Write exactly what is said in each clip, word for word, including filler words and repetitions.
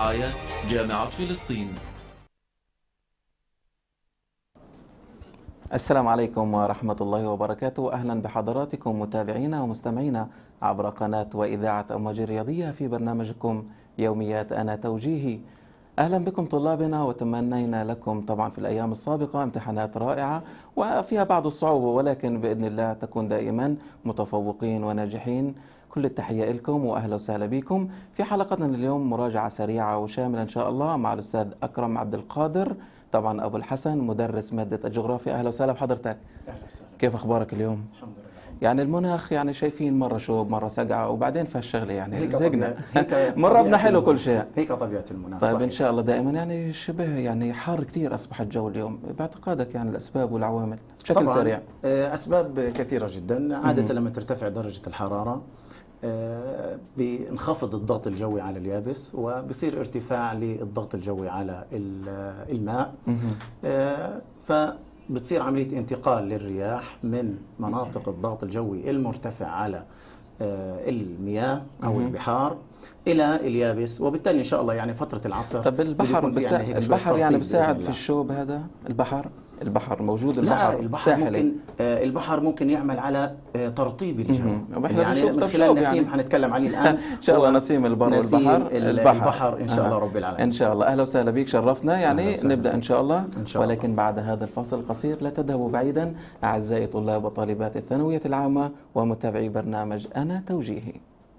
برعاية جامعة فلسطين. السلام عليكم ورحمة الله وبركاته. أهلا بحضراتكم متابعينا ومستمعينا عبر قناة وإذاعة أمواج الرياضية في برنامجكم يوميات أنا توجيهي. أهلا بكم طلابنا، وتمنينا لكم طبعا في الأيام السابقة امتحانات رائعة وفيها بعض الصعوبة، ولكن بإذن الله تكون دائما متفوقين وناجحين. كل التحية لكم وأهلا وسهلا بكم في حلقتنا اليوم. مراجعة سريعة وشاملة إن شاء الله مع الأستاذ أكرم عبد القادر، طبعا أبو الحسن، مدرس مادة الجغرافيا. أهلا وسهلا بحضرتك. أهلا وسهلا. كيف أخبارك اليوم؟ الحمد لله. يعني المناخ يعني شايفين مرة شوب مرة سقعة وبعدين فهالشغلة يعني هيك زقنا هيك مربنا حلو كل شيء. هيك طبيعة المناخ. طيب صحيح. إن شاء الله دائما يعني شبه يعني حار كثير أصبح الجو اليوم، باعتقادك يعني الأسباب والعوامل بشكل طبعاً سريع؟ أسباب كثيرة جدا. عادة لما ترتفع درجة الحرارة بينخفض الضغط الجوي على اليابس وبصير ارتفاع للضغط الجوي على الماء، فبتصير عملية انتقال للرياح من مناطق الضغط الجوي المرتفع على المياه أو البحار إلى اليابس، وبالتالي إن شاء الله يعني فترة العصر. طب البحر بسا... يعني البحر يعني بيساعد في الشوب هذا؟ البحر البحر موجود؟ البحر لا، البحر الساحلي ممكن آه البحر ممكن يعمل على آه ترطيب الجو. يعني من خلال نسيم يعني. حنتكلم عليه الآن إن شاء الله نسيم البر والبحر. البحر, البحر إن شاء الله رب العالمين. إن شاء الله. أهلا وسهلا بك، شرفنا يعني. نبدأ إن شاء الله. إن شاء الله. ولكن بعد هذا الفاصل القصير لا تذهبوا بعيدا أعزائي طلاب وطالبات الثانوية العامة ومتابعي برنامج أنا توجيهي.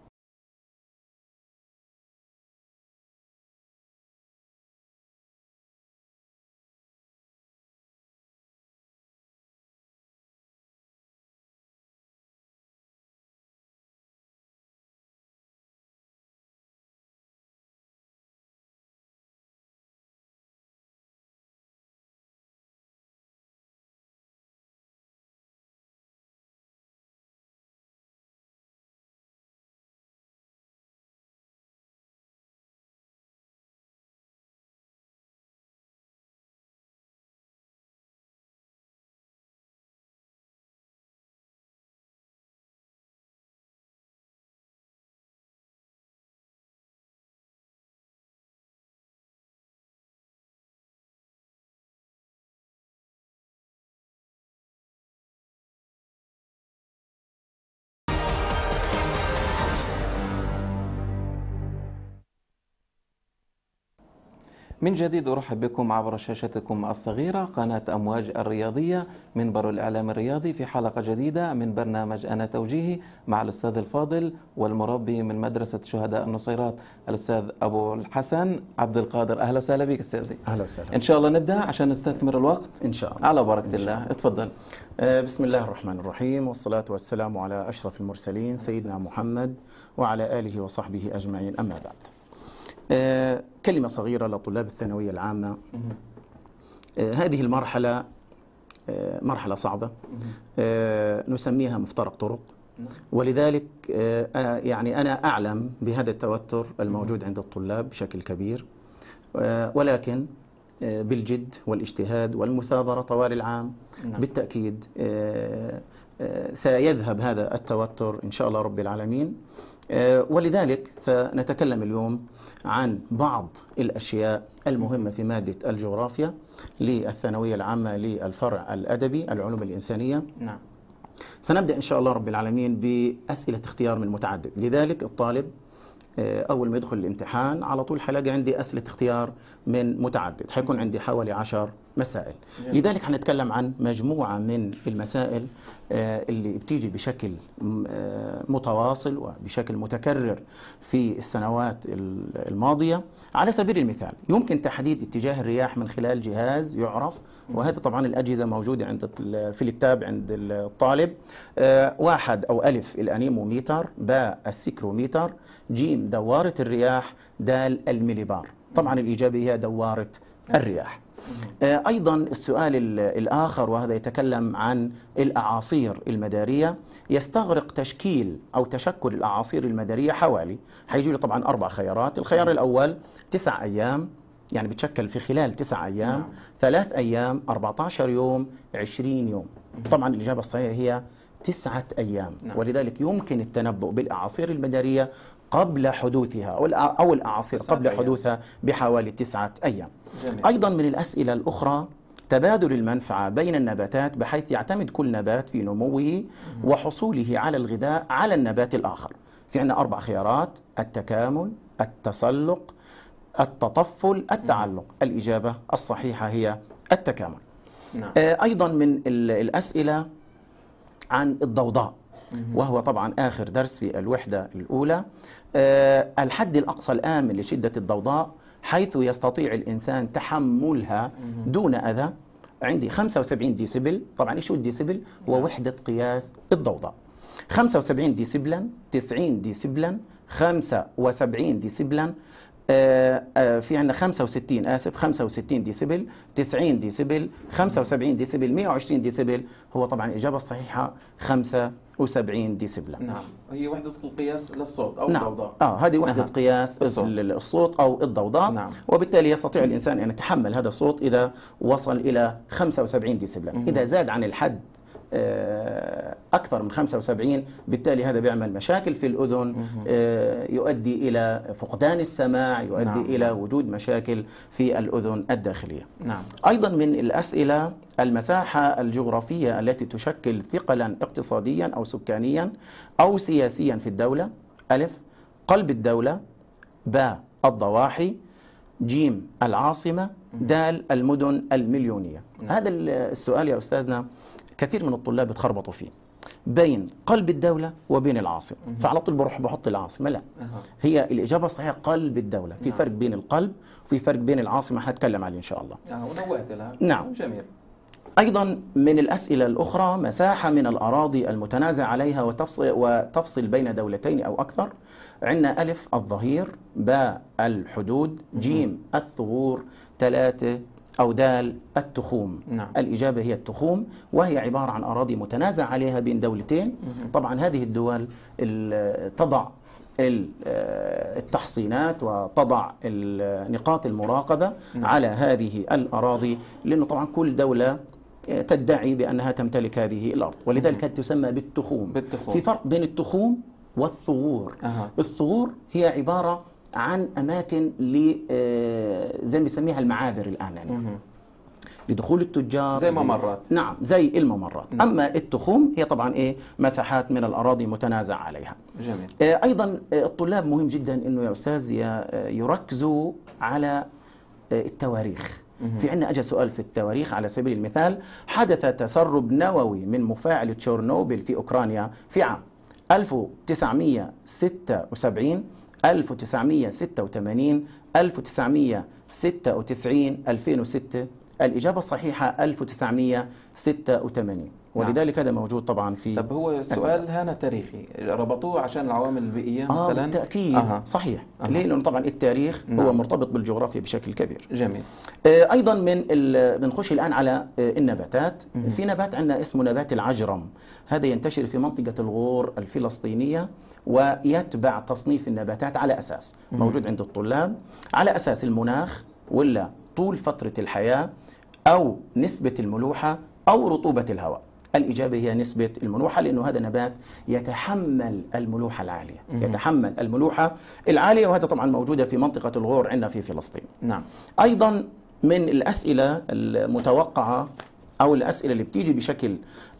من جديد أرحب بكم عبر شاشتكم الصغيرة قناة أمواج الرياضية، منبر الإعلام الرياضي، في حلقة جديدة من برنامج أنا توجيهي مع الأستاذ الفاضل والمربي من مدرسة شهداء النصيرات الأستاذ أبو الحسن عبد القادر. أهلا وسهلا بك أستاذي. أهلا وسهلا. إن شاء الله نبدأ عشان نستثمر الوقت إن شاء الله على بركة الله. اتفضل. آه بسم الله الرحمن الرحيم، والصلاة والسلام على أشرف المرسلين سيدنا محمد وعلى آله وصحبه أجمعين، أما بعد. آه كلمة صغيرة لطلاب الثانوية العامة. آه هذه المرحلة آه مرحلة صعبة، آه نسميها مفترق طرق، ولذلك آه يعني أنا أعلم بهذا التوتر الموجود عند الطلاب بشكل كبير، آه ولكن آه بالجد والاجتهاد والمثابرة طوال العام بالتأكيد آه آه سيذهب هذا التوتر إن شاء الله رب العالمين. ولذلك سنتكلم اليوم عن بعض الأشياء المهمة في مادة الجغرافيا للثانوية العامة للفرع الأدبي العلوم الإنسانية. نعم. سنبدأ إن شاء الله رب العالمين بأسئلة اختيار من متعدد، لذلك الطالب أول ما يدخل الامتحان على طول حلاقي عندي أسئلة اختيار من متعدد، حيكون عندي حوالي عشر مسائل. جميل. لذلك حنتكلم عن مجموعة من المسائل اللي بتيجي بشكل متواصل وبشكل متكرر في السنوات الماضية. على سبيل المثال يمكن تحديد اتجاه الرياح من خلال جهاز يعرف، وهذا طبعا الأجهزة موجودة عند في الكتاب عند الطالب. واحد أو ألف الأنيموميتر، باء السكروميتر، جيم دوارة الرياح، دال المليبار. طبعا الإجابة هي دوارة الرياح. أيضا السؤال الآخر وهذا يتكلم عن الأعاصير المدارية، يستغرق تشكيل أو تشكل الأعاصير المدارية حوالي، حيجي له طبعا أربع خيارات. الخيار الأول تسع أيام، يعني بتشكل في خلال تسع أيام، نعم. ثلاث أيام، أربعة عشر يوم، عشرين يوم. طبعا الإجابة الصحيحة هي تسعة أيام، نعم. ولذلك يمكن التنبؤ بالأعاصير المدارية قبل حدوثها أو الأعاصير قبل أيام. حدوثها بحوالي تسعة أيام. جميل. أيضا من الأسئلة الأخرى تبادل المنفعة بين النباتات، بحيث يعتمد كل نبات في نموه وحصوله على الغذاء على النبات الآخر. في عندنا أربع خيارات: التكامل، التسلق، التطفل، التعلق. الإجابة الصحيحة هي التكامل. نعم. أيضا من الأسئلة عن الضوضاء، وهو طبعا آخر درس في الوحدة الأولى. الحد الأقصى الآمن لشدة الضوضاء حيث يستطيع الإنسان تحملها دون أذى عندي خمسة وسبعين ديسيبل. طبعا إيش هو الديسيبل؟ هو وحدة قياس الضوضاء. خمسة وسبعين ديسيبلا، تسعين ديسيبلا، خمسة وسبعين ديسيبلا، آه آه في عندنا خمسة وستين آسف خمسة وستين ديسيبل، تسعين ديسيبل، خمسة وسبعين ديسيبل، مئة وعشرين ديسيبل. هو طبعا الإجابة الصحيحة خمسة وسبعين ديسيبلا. نعم، هي وحدة القياس للصوت أو نعم. الضوضاء. اه هذه وحدة نعم. قياس الصوت. الصوت أو الضوضاء. نعم. وبالتالي يستطيع الإنسان أن يتحمل هذا الصوت إذا وصل إلى خمسة وسبعين ديسيبلا. مم. إذا زاد عن الحد أكثر من خمسة وسبعين، بالتالي هذا بيعمل مشاكل في الأذن، يؤدي إلى فقدان السماع، يؤدي نعم. إلى وجود مشاكل في الأذن الداخلية. نعم. أيضا من الأسئلة المساحة الجغرافية التي تشكل ثقلا اقتصاديا أو سكانيا أو سياسيا في الدولة. ألف قلب الدولة، باء الضواحي، جيم العاصمة، دال المدن المليونية. نعم. هذا السؤال يا أستاذنا كثير من الطلاب يتخربطوا فيه بين قلب الدولة وبين العاصمة، فعلى طول بروح بحط العاصمة. لا، أه. هي الإجابة الصحيحة قلب الدولة. في نعم. فرق بين القلب وفي فرق بين العاصمة، هنتكلم عليه إن شاء الله. أه ونوهت لها. نعم. جميل. أيضا من الأسئلة الأخرى مساحة من الأراضي المتنازع عليها وتفصل, وتفصل بين دولتين أو أكثر. عندنا ألف الظهير، باء الحدود، جيم الثغور، ثلاثة أو دال التخوم. نعم. الإجابة هي التخوم، وهي عبارة عن أراضي متنازع عليها بين دولتين. طبعا هذه الدول تضع التحصينات وتضع نقاط المراقبة نعم. على هذه الأراضي، لأنه طبعا كل دولة تدعي بأنها تمتلك هذه الأرض، ولذلك تسمى بالتخوم. بالتخوم. في فرق بين التخوم والثغور. أه. الثغور هي عبارة عن أماكن ل زي ما بيسميها المعابر الآن يعني. مه. لدخول التجار، زي ممرات. نعم، زي الممرات. نعم. أما التخوم هي طبعا إيه مساحات من الأراضي متنازع عليها. جميل. أيضا الطلاب مهم جدا إنه يا أستاذ يركزوا على التواريخ. مه. في عندنا أجا سؤال في التواريخ على سبيل المثال: حدث تسرب نووي من مفاعل تشيرنوبل في أوكرانيا في عام ألف وتسعمئة وستة وسبعين، ألف وتسعمئة وستة وثمانين، ألف وتسعمئة وستة وتسعين، ألفين وستة. الإجابة الصحيحة ألف وتسعمئة وستة وثمانين. ولذلك نعم. هذا موجود طبعا في. طب هو السؤال هنا تاريخي، ربطوه عشان العوامل البيئية آه مثلا؟ بالتأكيد. آه. صحيح. آه. ليه؟ لأنه طبعا التاريخ نعم. هو مرتبط بالجغرافيا بشكل كبير. جميل. آه أيضا من بنخش الآن على آه النباتات. مم. في نبات عندنا اسمه نبات العجرم، هذا ينتشر في منطقة الغور الفلسطينية، ويتبع تصنيف النباتات على أساس مم. موجود عند الطلاب على أساس المناخ، ولا طول فترة الحياة، أو نسبة الملوحة، أو رطوبة الهواء. الإجابة هي نسبة الملوحة، لأنه هذا نبات يتحمل الملوحة العالية. مم. يتحمل الملوحة العالية، وهذا طبعا موجودة في منطقة الغور عندنا في فلسطين. نعم. أيضا من الأسئلة المتوقعة أو الأسئلة اللي بتيجي بشكل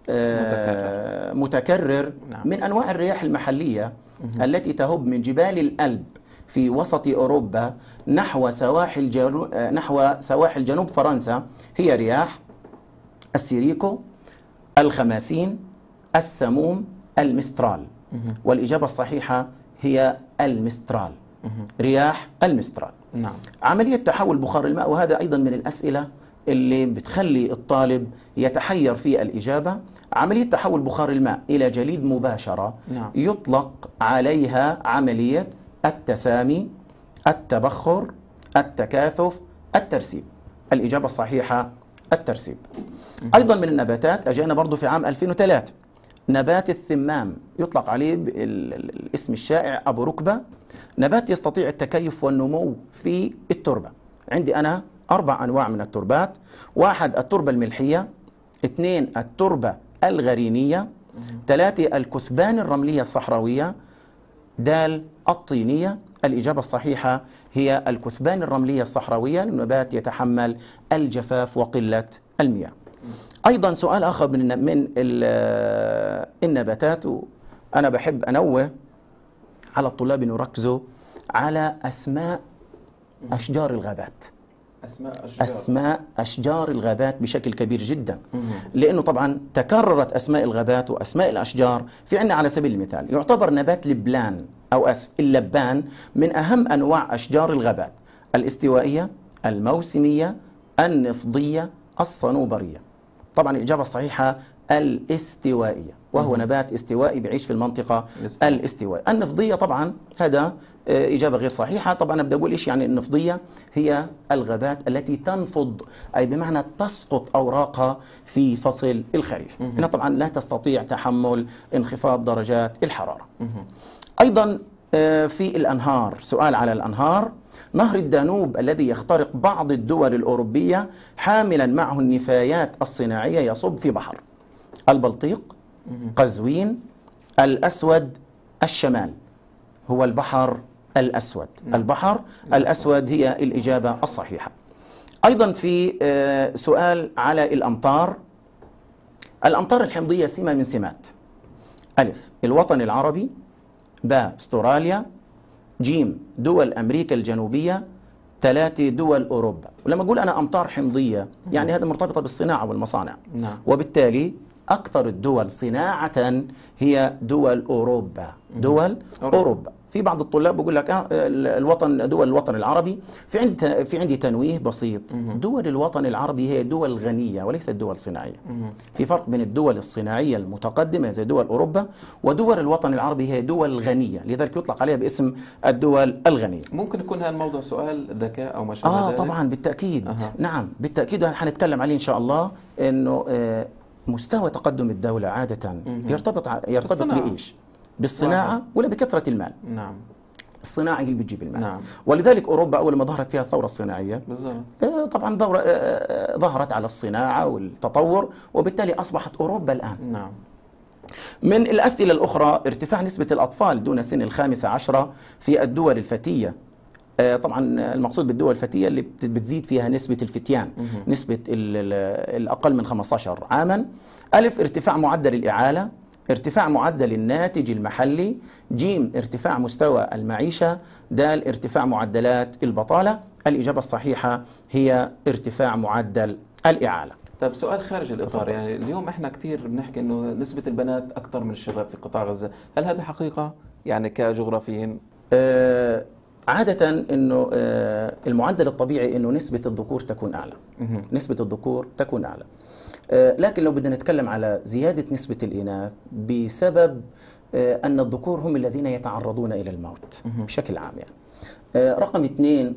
آه متكرر نعم. من أنواع الرياح المحلية مم. التي تهب من جبال الألب في وسط أوروبا نحو سواحل جنوب نحو سواحل جنوب فرنسا، هي رياح السيريكو، الخماسين، السموم، المسترال. مه. والإجابة الصحيحة هي المسترال. مه. رياح المسترال. نعم. عملية تحول بخار الماء، وهذا أيضا من الأسئلة اللي بتخلي الطالب يتحير في الإجابة. عملية تحول بخار الماء إلى جليد مباشرة نعم. يطلق عليها عملية التسامي، التبخر، التكاثف، الترسيب. الإجابة الصحيحة الترسيب. أيضا من النباتات أجانا برضو في عام ألفين وثلاثة نبات الثمام، يطلق عليه الاسم الشائع أبو ركبة. نبات يستطيع التكيف والنمو في التربة. عندي أنا أربع أنواع من التربات: واحد التربة الملحية، اثنين التربة الغرينية، ثلاثة الكثبان الرملية الصحراوية، دال الطينية. الإجابة الصحيحة هي الكثبان الرملية الصحراوية، النبات يتحمل الجفاف وقلة المياه. أيضا سؤال آخر من من النباتات، أنا بحب أنوه على الطلاب أن يركزوا على أسماء أشجار الغابات. أسماء أشجار أسماء أشجار الغابات بشكل كبير جدا، لأنه طبعا تكررت أسماء الغابات وأسماء الأشجار. في عندنا على سبيل المثال يعتبر نبات لبلان أو أسف اللبان من أهم أنواع أشجار الغابات: الاستوائية، الموسمية، النفضية، الصنوبرية. طبعا الإجابة الصحيحة الاستوائية، وهو نبات استوائي بيعيش في المنطقة الاستوائية. النفضية طبعا هذا إجابة غير صحيحة. طبعا أنا بدي أقول إيش يعني النفضية؟ هي الغابات التي تنفض، أي بمعنى تسقط أوراقها في فصل الخريف. هنا طبعا لا تستطيع تحمل انخفاض درجات الحرارة. أيضا في الأنهار، سؤال على الأنهار. نهر الدانوب الذي يخترق بعض الدول الأوروبية حاملا معه النفايات الصناعية يصب في بحر البلطيق، قزوين، الأسود، الشمال. هو البحر الأسود. البحر الأسود هي الإجابة الصحيحة. أيضا في سؤال على الأمطار. الأمطار الحمضية سمة من سمات: ألف الوطن العربي، باء استراليا، جيم دول أمريكا الجنوبية، ثلاثة دول أوروبا. ولما أقول أنا أمطار حمضية يعني هذا مرتبطة بالصناعة والمصانع. نعم. وبالتالي أكثر الدول صناعة هي دول أوروبا. دول أوروبا, أوروبا. في بعض الطلاب بقول لك آه الوطن دول الوطن العربي. في عندي في عندي تنويه بسيط: دول الوطن العربي هي دول غنية وليست دول صناعية. في فرق بين الدول الصناعية المتقدمة زي دول أوروبا ودول الوطن العربي هي دول غنية، لذلك يطلق عليها باسم الدول الغنية. ممكن يكون هذا الموضوع سؤال ذكاء أو ما شابه آه ذلك؟ طبعا بالتأكيد. أه. نعم بالتأكيد حنتكلم عليه إن شاء الله. إنه آه مستوى تقدم الدولة عادة يرتبط يرتبط بإيش؟ بالصناعة واحد. ولا بكثرة المال؟ نعم. الصناعة هي اللي بتجيب المال. نعم. ولذلك أوروبا أول ما ظهرت فيها الثورة الصناعية بالضبط آه طبعا دورة آه ظهرت على الصناعة والتطور، وبالتالي أصبحت أوروبا الآن. نعم. من الأسئلة الأخرى: ارتفاع نسبة الأطفال دون سن الخامسة عشرة في الدول الفتية. آه طبعا المقصود بالدول الفتية اللي بتزيد فيها نسبة الفتيان، مه. نسبة الأقل من خمسة عشر عاما. ألف ارتفاع معدل الإعالة، ارتفاع معدل الناتج المحلي، جيم ارتفاع مستوى المعيشة، دال ارتفاع معدلات البطالة. الإجابة الصحيحة هي ارتفاع معدل الإعالة. طيب سؤال خارج الإطار، يعني اليوم احنا كثير بنحكي انه نسبة البنات أكثر من الشباب في قطاع غزة، هل هذا حقيقة يعني كجغرافيين؟ آه عادة انه آه المعدل الطبيعي انه نسبة الذكور تكون أعلى. مه. نسبة الذكور تكون أعلى. لكن لو بدنا نتكلم على زيادة نسبة الإناث بسبب أن الذكور هم الذين يتعرضون إلى الموت بشكل عام. يعني رقم اثنين،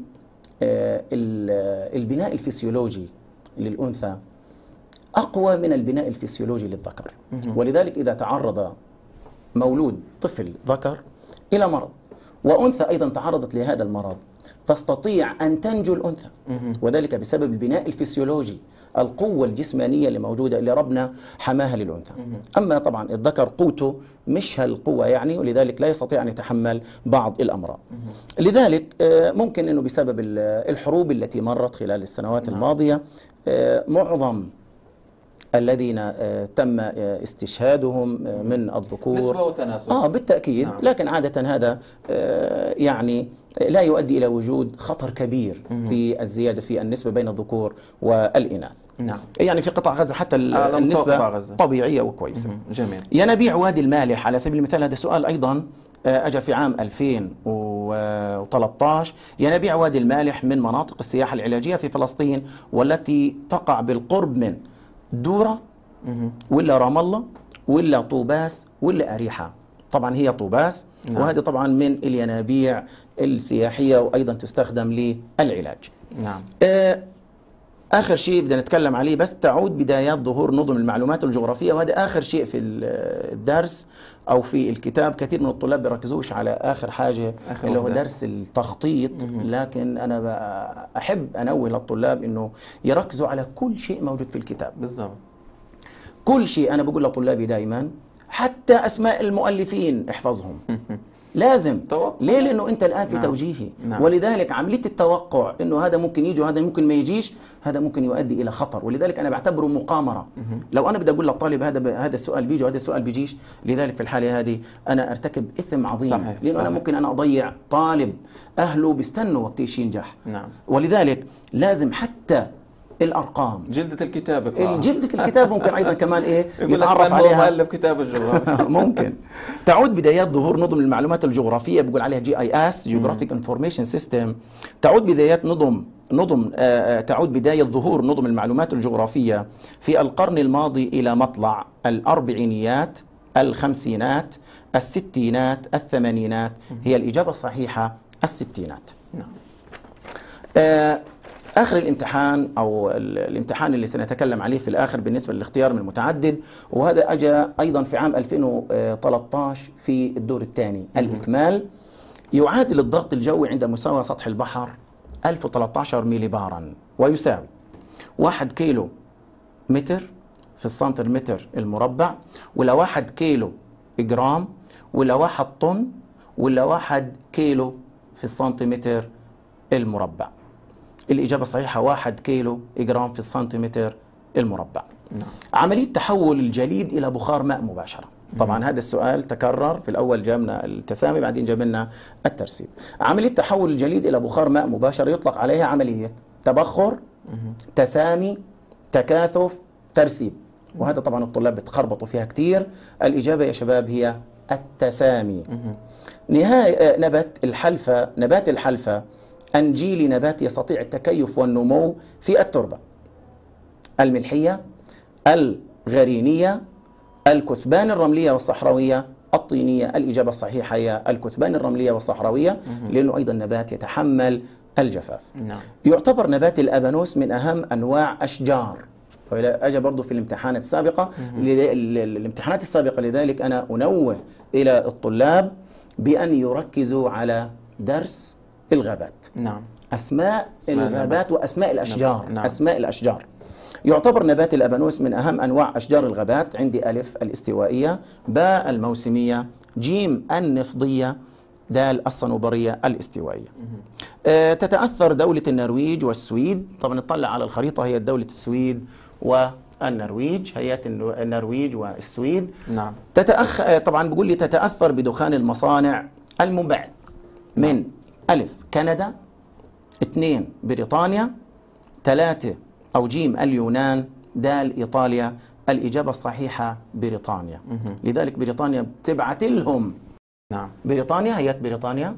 البناء الفسيولوجي للأنثى أقوى من البناء الفسيولوجي للذكر، ولذلك إذا تعرض مولود طفل ذكر إلى مرض وأنثى أيضا تعرضت لهذا المرض تستطيع أن تنجو الأنثى، وذلك بسبب البناء الفسيولوجي، القوة الجسمانية اللي موجودة اللي ربنا حماها للأنثى. أما طبعا الذكر قوته مش هالقوة يعني، ولذلك لا يستطيع أن يتحمل بعض الأمراض. لذلك ممكن أنه بسبب الحروب التي مرت خلال السنوات الماضية معظم الذين تم استشهادهم من الذكور نسبة وتناسب. آه بالتأكيد. نعم. لكن عادة هذا يعني لا يؤدي إلى وجود خطر كبير في الزيادة في النسبة بين الذكور والإناث. نعم. يعني في قطاع غزة حتى النسبة غزة. طبيعية وكويسة. جميل. ينابيع وادي المالح على سبيل المثال، هذا سؤال أيضا أجا في عام ألفين وثلاثة عشر. ينابيع وادي المالح من مناطق السياحة العلاجية في فلسطين، والتي تقع بالقرب من دورة ولا رام الله ولا طوباس ولا أريحة. طبعا هي طوباس. نعم. وهذه طبعا من الينابيع السياحية وأيضا تستخدم للعلاج. نعم. آه آخر شيء بدنا نتكلم عليه بس تعود بدايات ظهور نظم المعلومات الجغرافية، وهذا آخر شيء في الدرس أو في الكتاب. كثير من الطلاب بيركزوش على آخر حاجة آخر اللي هو درس التخطيط. مم. لكن أنا أحب أنوه للطلاب إنه يركزوا على كل شيء موجود في الكتاب. بالضبط. كل شيء. أنا بقول لطلابي دائما حتى أسماء المؤلفين احفظهم. لازم توقع. ليه؟ لانه انت الان في نعم. توجيهي. نعم. ولذلك عمليه التوقع انه هذا ممكن يجي وهذا ممكن ما يجيش، هذا ممكن يؤدي الى خطر، ولذلك انا بعتبره مقامره. لو انا بدي اقول للطالب هذا ب... هذا السؤال بيجي وهذا السؤال بيجيش، لذلك في الحاله هذه انا ارتكب اثم عظيم. صحيح. لانه صحيح. انا ممكن انا اضيع طالب اهله بيستنوا وقت ايش ينجح. نعم. ولذلك لازم حتى الارقام، جلدة الكتاب يقرأها. جلدة الكتاب ممكن ايضا كمان ايه يقول لك يتعرف من هو عليها. مؤلف كتاب الجغرافيا. ممكن. تعود بدايات ظهور نظم المعلومات الجغرافيه، بقول عليها جي اي اس جيوغرافيك انفورميشن سيستم. تعود بدايات نظم نظم آه تعود بدايه ظهور نظم المعلومات الجغرافيه في القرن الماضي الى مطلع الاربعينيات، الخمسينات، الستينات، الثمانينات. هي الاجابه الصحيحه الستينات. نعم. آه آخر الامتحان أو الامتحان اللي سنتكلم عليه في الآخر بالنسبة للاختيار من المتعدد، وهذا أجى أيضا في عام ألفين وثلاثة عشر في الدور الثاني الإكمال. يعادل الضغط الجوي عند مستوى سطح البحر ألف وثلاثة عشر ميلي بارا، ويساوي واحد كيلو متر في السنتر متر المربع، ولا واحد كيلو جرام، ولا واحد طن، ولا واحد كيلو في السنتيمتر المربع. الإجابة الصحيحة واحد كيلو جرام في السنتيمتر المربع. نعم. عملية تحول الجليد إلى بخار ماء مباشرة. طبعا هذا السؤال تكرر، في الأول جابنا التسامي بعدين جاب لنا الترسيب. عملية تحول الجليد إلى بخار ماء مباشرة يطلق عليها عملية تبخر، تسامي، تكاثف، ترسيب. وهذا طبعا الطلاب بتخربطوا فيها كتير. الإجابة يا شباب هي التسامي. نهاية نبات الحلفة نبات الحلفة أنجيلي نبات يستطيع التكيف والنمو في التربة الملحية، الغرينية، الكثبان الرملية والصحراوية، الطينية. الإجابة الصحيحة هي الكثبان الرملية والصحراوية، لأنه أيضا نبات يتحمل الجفاف. نعم. يعتبر نبات الأبانوس من أهم أنواع أشجار. أجا برضو في الامتحانات السابقة الامتحانات السابقة لذلك أنا أنوه إلى الطلاب بأن يركزوا على درس الغابات. نعم. أسماء الغابات وأسماء الأشجار. نعم. أسماء الأشجار. يعتبر نبات الأبانوس من أهم أنواع أشجار الغابات. عندي ألف الاستوائية، باء الموسمية، جيم النفضية، دال الصنوبرية الاستوائية. آه تتأثر دولة النرويج والسويد. طبعا نطلع على الخريطة، هي دولة السويد والنرويج، هيئات النرويج والسويد. نعم. تتأخ... طبعا بقول لي تتأثر بدخان المصانع المنبعث من ألف كندا، اثنين بريطانيا، ثلاثة أو جيم اليونان، دال إيطاليا. الإجابة الصحيحة بريطانيا. مه. لذلك بريطانيا بتبعت لهم. نعم. بريطانيا هيئة بريطانيا،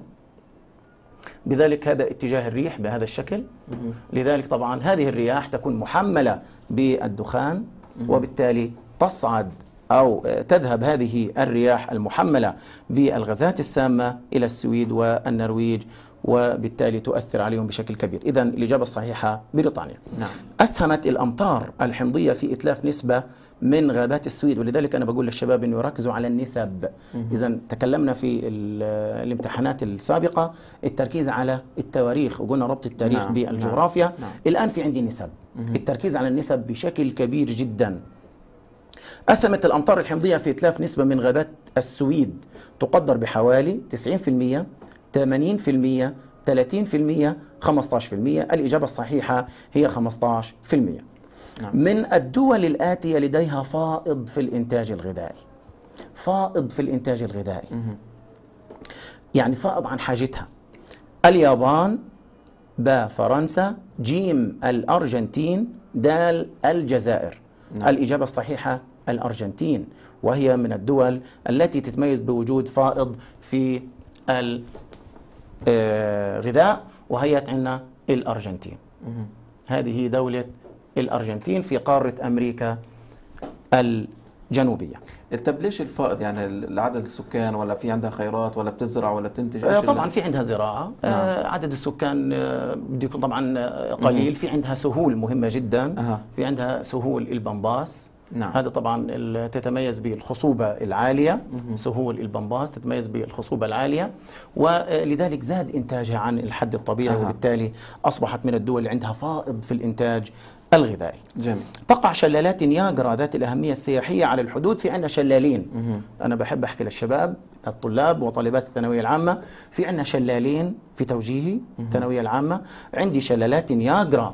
بذلك هذا اتجاه الريح بهذا الشكل. مه. لذلك طبعا هذه الرياح تكون محملة بالدخان، مه. وبالتالي تصعد أو تذهب هذه الرياح المحملة بالغازات السامة إلى السويد والنرويج، وبالتالي تؤثر عليهم بشكل كبير. إذن الإجابة الصحيحة بريطانيا. نعم. أسهمت الأمطار الحمضية في إتلاف نسبة من غابات السويد، ولذلك أنا بقول للشباب أنه يركزوا على النسب. إذن تكلمنا في الامتحانات السابقة التركيز على التواريخ، وقلنا ربط التاريخ نعم. بالجغرافيا. نعم. الآن في عندي نسب. التركيز على النسب بشكل كبير جدا. أسهمت الأمطار الحمضية في إتلاف نسبة من غابات السويد تقدر بحوالي تسعين بالمئة، ثمانين بالمئة، ثلاثين بالمئة، خمسة عشر بالمئة. الإجابة الصحيحة هي خمسة عشر بالمئة. نعم. من الدول الآتية لديها فائض في الإنتاج الغذائي. فائض في الإنتاج الغذائي. مه. يعني فائض عن حاجتها. اليابان، باء فرنسا، جيم الأرجنتين، دال الجزائر. نعم. الإجابة الصحيحة الأرجنتين، وهي من الدول التي تتميز بوجود فائض في الغذاء، وهي عندنا الأرجنتين. مه. هذه دولة الأرجنتين في قارة أمريكا الجنوبية. طب ليش الفائض؟ يعني عدد السكان، ولا في عندها خيرات، ولا بتزرع، ولا بتنتج؟ آه طبعا في عندها زراعة. نعم. آه عدد السكان آه بده يكون طبعا قليل. مه. في عندها سهول مهمة جدا. أه. في عندها سهول البنباس، نعم. هذا طبعا ال- تتميز بالخصوبة العالية، سهول البنباس تتميز بالخصوبة العالية، ولذلك زاد إنتاجها عن الحد الطبيعي، أها. وبالتالي أصبحت من الدول اللي عندها فائض في الإنتاج الغذائي. جميل. تقع شلالات نياجرا ذات الأهمية السياحية على الحدود. في عندنا شلالين، مهم. أنا بحب أحكي للشباب الطلاب وطالبات الثانوية العامة، في عندنا شلالين في توجيهي الثانوية العامة. عندي شلالات نياجرا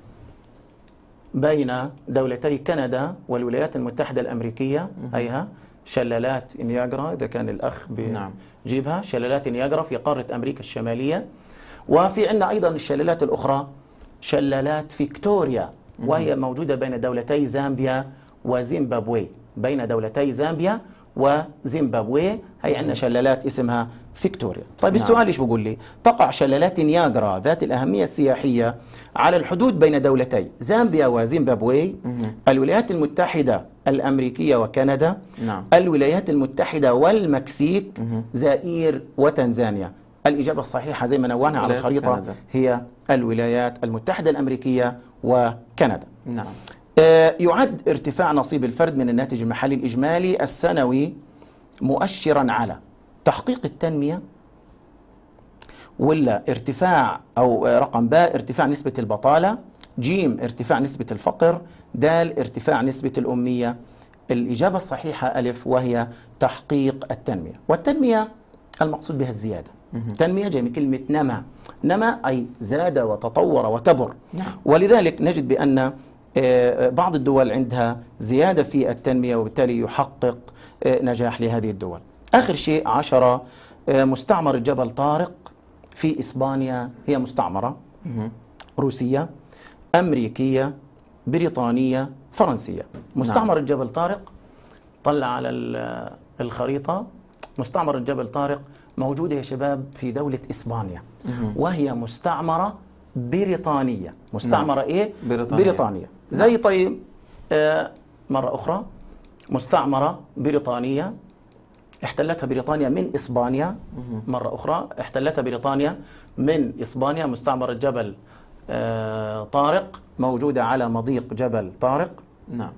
بين دولتي كندا والولايات المتحدة الأمريكية، هيها شلالات نياجرا إذا كان الأخ نعم. بيجيبها، شلالات نياجرا في قارة أمريكا الشمالية. وفي عندنا أيضا الشلالات الأخرى شلالات فيكتوريا، وهي موجودة بين دولتي زامبيا وزيمبابوي، بين دولتي زامبيا وزيمبابوي هي عندنا شلالات اسمها فيكتوريا. طيب نعم. السؤال ايش بقول لي؟ تقع شلالات نياجرا ذات الأهمية السياحية على الحدود بين دولتي زامبيا وزيمبابوي، مهم. الولايات المتحدة الأمريكية وكندا، نعم. الولايات المتحدة والمكسيك، مهم. زائير وتنزانيا. الإجابة الصحيحة زي ما نوهنا على ولايات الخريطة كندا. هي الولايات المتحدة الأمريكية وكندا. نعم. آه، يعد ارتفاع نصيب الفرد من الناتج المحلي الإجمالي السنوي مؤشرا على تحقيق التنمية، ولا ارتفاع أو آه، رقم باء ارتفاع نسبة البطالة، جيم ارتفاع نسبة الفقر، دال ارتفاع نسبة الأمية. الإجابة الصحيحة ألف، وهي تحقيق التنمية. والتنمية المقصود بها الزيادة. تنمية جاي من كلمة نما، نما أي زاد وتطور وكبر. نعم. ولذلك نجد بأن آه، بعض الدول عندها زيادة في التنمية، وبالتالي يحقق آه، نجاح لهذه الدول. آخر شيء عشرة، آه، مستعمرة جبل طارق في إسبانيا هي مستعمرة مهم. روسية، أمريكية، بريطانية، فرنسية. مستعمرة جبل طارق، طلع على ال- الخريطة، مستعمرة جبل طارق موجودة يا شباب في دولة إسبانيا، مهم. وهي مستعمرة بريطانية. مستعمرة نعم. إيه؟ بريطانية. بريطانية. زي طيب آه مرة أخرى مستعمرة بريطانية احتلتها بريطانيا من إسبانيا. مرة أخرى احتلتها بريطانيا من إسبانيا. مستعمرة جبل آه طارق موجودة على مضيق جبل طارق. نعم.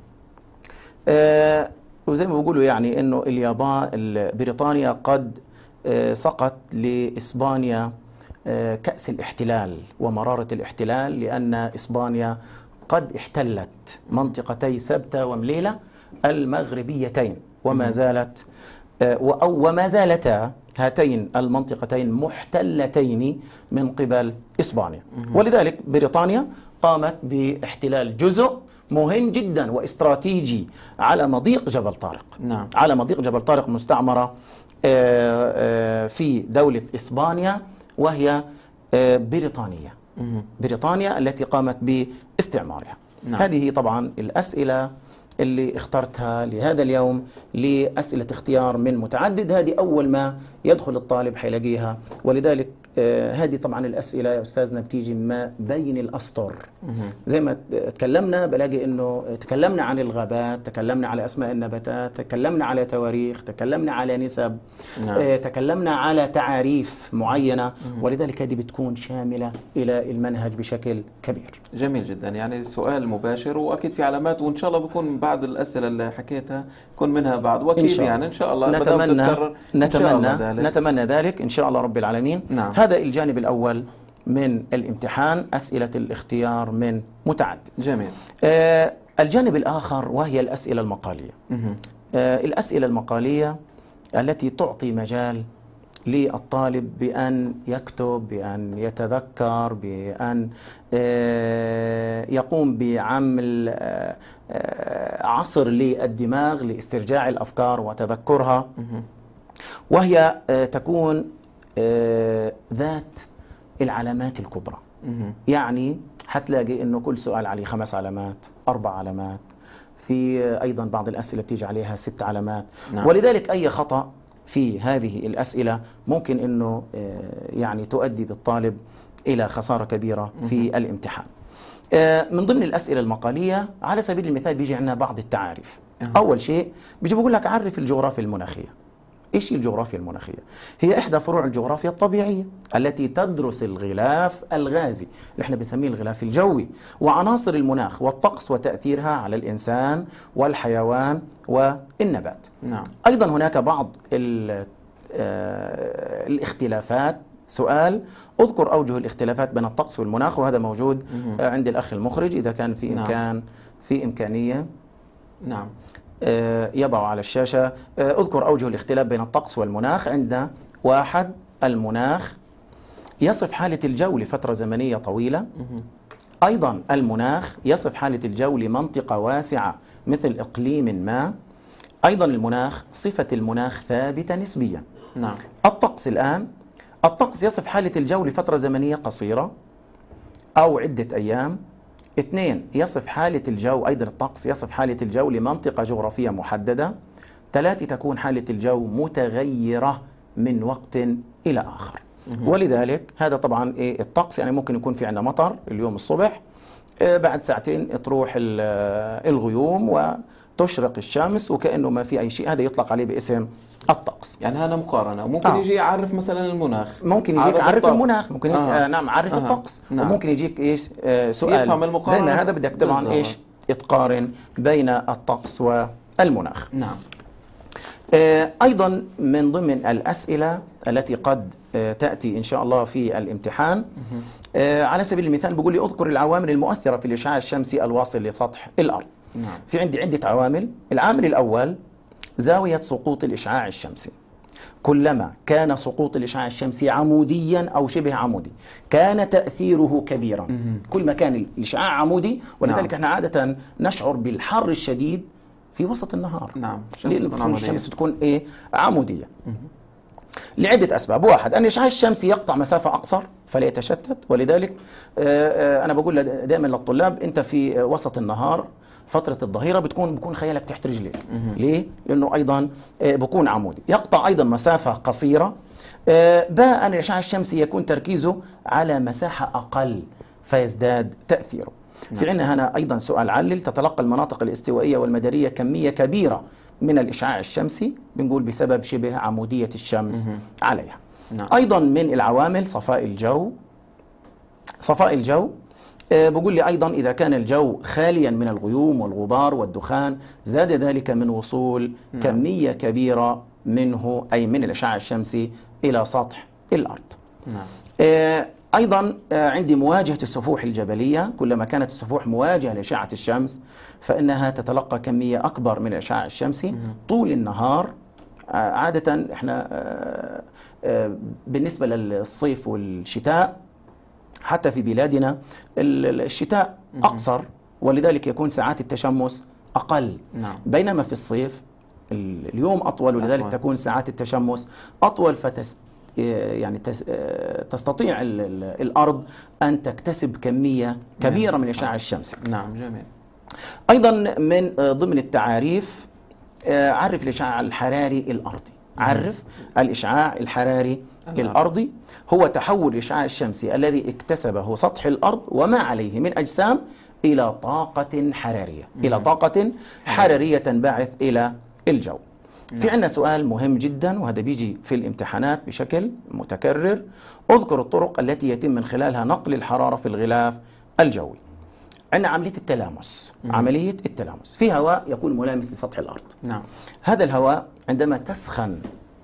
آه وزي ما بيقولوا يعني انه اليابان ال- بريطانيا قد آه سقط لاسبانيا آه كأس الاحتلال ومرارة الاحتلال، لأن اسبانيا قد احتلت منطقتي سبتة ومليلة المغربيتين، وما زالت آه او وما زالتا هاتين المنطقتين محتلتين من قبل اسبانيا. ولذلك بريطانيا قامت باحتلال جزء مهم جدا واستراتيجي على مضيق جبل طارق. نعم. على مضيق جبل طارق مستعمرة آه، آه، في دولة إسبانيا، وهي آه، بريطانية. مهم. بريطانيا التي قامت باستعمارها. نعم. هذه طبعا الأسئلة اللي اخترتها لهذا اليوم لأسئلة اختيار من متعدد. هذه أول ما يدخل الطالب حيلاقيها، ولذلك آه، هذه طبعا الأسئلة يا أستاذنا بتيجي ما بين الأسطر. مهم. زي ما تكلمنا بلاقي انه تكلمنا عن الغابات، تكلمنا على اسماء النباتات، تكلمنا على تواريخ، تكلمنا على نسب، نعم. آه، تكلمنا على تعاريف معينة. ولذلك هذه بتكون شاملة الى المنهج بشكل كبير. جميل جدا، يعني سؤال مباشر واكيد في علامات، وان شاء الله بكون بعض الاسئله اللي حكيتها يكون منها بعض، واكيد إن شاء الله. يعني ان شاء الله ما دام نتمنى تتكرر إن شاء الله نتمنى ذلك. نتمنى ذلك ان شاء الله رب العالمين. نعم. هذا الجانب الاول من الامتحان، اسئلة الاختيار من متعدد. جميل. آه، الجانب الآخر وهي الأسئلة المقالية. مهم. آه، الأسئلة المقالية التي تعطي مجال للطالب بأن يكتب، بأن يتذكر، بأن آه، يقوم بعمل آه، آه، عصر للدماغ لاسترجاع الأفكار وتذكرها. مهم. وهي آه، تكون آه، ذات العلامات الكبرى. مهم. يعني حتلاقي انه كل سؤال عليه خمس علامات، اربع علامات، في ايضا بعض الاسئله بتيجي عليها ست علامات. نعم. ولذلك اي خطا في هذه الاسئله ممكن انه آه، يعني تؤدي بالطالب الى خساره كبيره في الامتحان. آه، من ضمن الاسئله المقاليه على سبيل المثال بيجي عندنا بعض التعاريف. أه. اول شيء بيجي بقول لك عرف الجغرافيا المناخيه. إيش هي الجغرافيا المناخية؟ هي إحدى فروع الجغرافيا الطبيعية التي تدرس الغلاف الغازي اللي احنا بنسميه الغلاف الجوي وعناصر المناخ والطقس وتأثيرها على الإنسان والحيوان والنبات. نعم. أيضا هناك بعض ال- آه، الاختلافات. سؤال: اذكر أوجه الاختلافات بين الطقس والمناخ، وهذا موجود آه، عند الأخ المخرج إذا كان في نعم. إمكان في إمكانية نعم. آه، يضع على الشاشة. آه، اذكر أوجه الاختلاف بين الطقس والمناخ. عند واحد: المناخ يصف حالة الجو لفترة زمنية طويلة. أيضا المناخ يصف حالة الجو لمنطقة واسعة مثل إقليم ما. أيضا المناخ صفة المناخ ثابتة نسبيا. نعم. الطقس الآن: الطقس يصف حالة الجو لفترة زمنية قصيرة أو عدة أيام. اثنين: يصف حالة الجو، أيضا الطقس يصف حالة الجو لمنطقة جغرافية محددة. ثلاثة: تكون حالة الجو متغيرة من وقت إلى آخر. ولذلك هذا طبعا إيه الطقس، يعني ممكن يكون في عندنا مطر اليوم الصبح، آه، بعد ساعتين تروح ال- آه، الغيوم وتشرق الشمس وكأنه ما في أي شيء. هذا يطلق عليه باسم الطقس. يعني هذا مقارنة، ممكن آه. يجي يعرف مثلا المناخ، ممكن يجيك عارف الطقس. المناخ، ممكن يجيك آه. آه. نعم عارف آه. الطقس. نعم. وممكن يجيك ايش آه سؤال يفهم المقارنة زي ما هذا بدك طبعا بالظبط. ايش تقارن بين الطقس والمناخ. نعم. آه ايضا من ضمن الاسئله التي قد آه تاتي ان شاء الله في الامتحان، آه على سبيل المثال بيقول لي: اذكر العوامل المؤثره في الاشعاع الشمسي الواصل لسطح الارض. نعم. في عندي عده عوامل. العامل الاول: زاويه سقوط الاشعاع الشمسي. كلما كان سقوط الإشعاع الشمسي عموديا أو شبه عمودي كان تأثيره كبيرا. كل ما كان الإشعاع عمودي، ولذلك نعم. احنا عادة نشعر بالحر الشديد في وسط النهار. نعم. لأنه بتكون الشمس بتكون إيه عمودية. لعدة أسباب. واحد: أن الإشعاع الشمسي يقطع مسافة أقصر فلا يتشتت، ولذلك آه، آه، أنا بقول دائما للطلاب: أنت في وسط النهار فترة الظهيرة بتكون بكون خيالك تحت رجليك. ليه؟ لأنه أيضا آه، بكون عمودي. يقطع أيضا مسافة قصيرة. آه، باء أن الإشعاع الشمسي يكون تركيزه على مساحة أقل فيزداد تأثيره. في عندنا هنا أيضا سؤال علل: تتلقى المناطق الاستوائية والمدارية كمية كبيرة من الإشعاع الشمسي، بنقول بسبب شبه عمودية الشمس عليها. نعم. أيضا من العوامل صفاء الجو. صفاء الجو آه، بقول لي أيضا: إذا كان الجو خاليا من الغيوم والغبار والدخان زاد ذلك من وصول نعم. كمية كبيرة منه أي من الإشعاع الشمسي إلى سطح الأرض. نعم. آه، أيضا آه، عندي مواجهة السفوح الجبلية. كلما كانت السفوح مواجهة لأشعة الشمس فإنها تتلقى كمية أكبر من الإشعاع الشمسي طول النهار. آه، عادة إحنا آه، آه، بالنسبة للصيف والشتاء حتى في بلادنا ال- الشتاء أقصر، ولذلك يكون ساعات التشمس أقل. نعم. بينما في الصيف ال- اليوم أطول، ولذلك أطول. تكون ساعات التشمس أطول، فتس يعني تس- تستطيع ال- ال- الأرض أن تكتسب كمية كبيرة من الإشعاع الشمسي. نعم. جميل. أيضا من ضمن التعاريف: آه، عرف الإشعاع الحراري الأرضي. عرف الإشعاع الحراري الأرض. الأرضي هو تحول الإشعاع الشمسي الذي اكتسبه سطح الأرض وما عليه من أجسام إلى طاقة حرارية إلى طاقة حرارية تنبعث إلى الجو. في عندنا سؤال مهم جدا، وهذا بيجي في الامتحانات بشكل متكرر: اذكر الطرق التي يتم من خلالها نقل الحرارة في الغلاف الجوي. عندنا عملية التلامس. عملية التلامس في هواء يكون ملامس لسطح الأرض. نعم. هذا الهواء عندما تسخن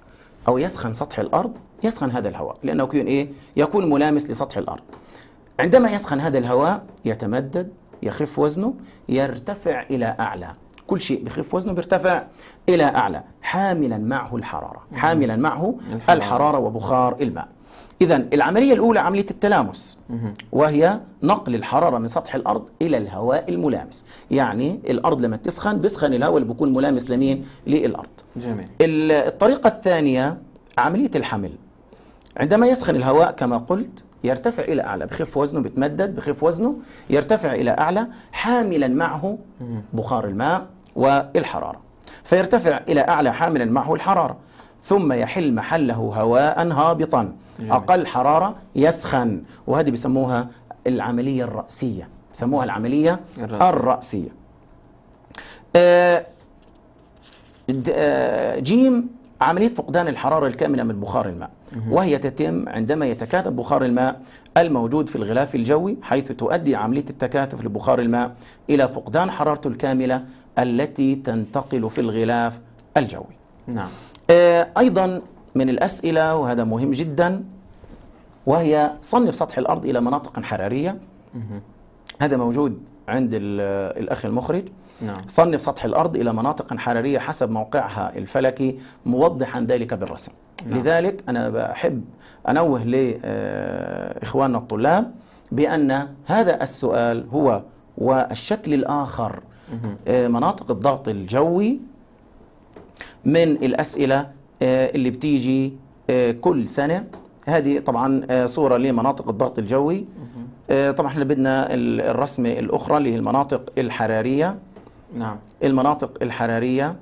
أو يسخن سطح الأرض يسخن هذا الهواء لأنه يكون إيه؟ يكون ملامس لسطح الأرض. عندما يسخن هذا الهواء يتمدد، يخف وزنه، يرتفع إلى أعلى. كل شيء بخف وزنه بيرتفع إلى أعلى حاملا معه الحرارة، حاملا معه الحرارة. الحرارة وبخار الماء. إذا العملية الأولى عملية التلامس، وهي نقل الحرارة من سطح الأرض إلى الهواء الملامس. يعني الأرض لما تسخن بيسخن الهواء اللي بيكون ملامس لمين؟ للأرض. جميل. ال- الطريقة الثانية عملية الحمل. عندما يسخن الهواء كما قلت يرتفع إلى أعلى، بخف وزنه، بتمدد، بخف وزنه، يرتفع إلى أعلى حاملا معه بخار الماء والحرارة، فيرتفع إلى أعلى حاملا معه الحرارة، ثم يحل محله هواء هابطا جميل. أقل حرارة يسخن، وهذه بيسموها العملية الرأسية، بيسموها العملية الرأسية. الرأسية. آه، د- آه، جيم عملية فقدان الحرارة الكاملة من بخار الماء، وهي تتم عندما يتكاثف بخار الماء الموجود في الغلاف الجوي، حيث تؤدي عملية التكاثف لبخار الماء إلى فقدان حرارته الكاملة التي تنتقل في الغلاف الجوي. نعم. آه أيضا من الأسئلة، وهذا مهم جدا، وهي صنف سطح الأرض إلى مناطق حرارية. هذا موجود عند الأخ المخرج. نعم. صنف سطح الأرض إلى مناطق حرارية حسب موقعها الفلكي، موضحا ذلك بالرسم. نعم. لذلك أنا بحب أنوه لإخواننا الطلاب بأن هذا السؤال هو والشكل الآخر مناطق الضغط الجوي من الأسئلة اللي بتيجي كل سنة. هذه طبعا صورة لمناطق الضغط الجوي. طبعا احنا بدنا الرسمة الأخرى اللي هي المناطق الحرارية. نعم. المناطق الحرارية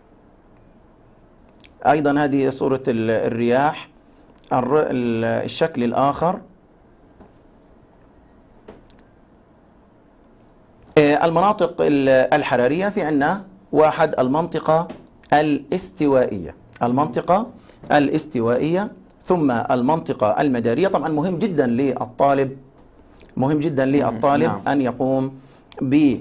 أيضا هذه صورة الرياح. الشكل الآخر المناطق الحرارية، في عندنا واحد المنطقة الاستوائية، المنطقة الاستوائية، ثم المنطقة المدارية. طبعا مهم جدا للطالب مهم جدا للطالب نعم. أن يقوم ب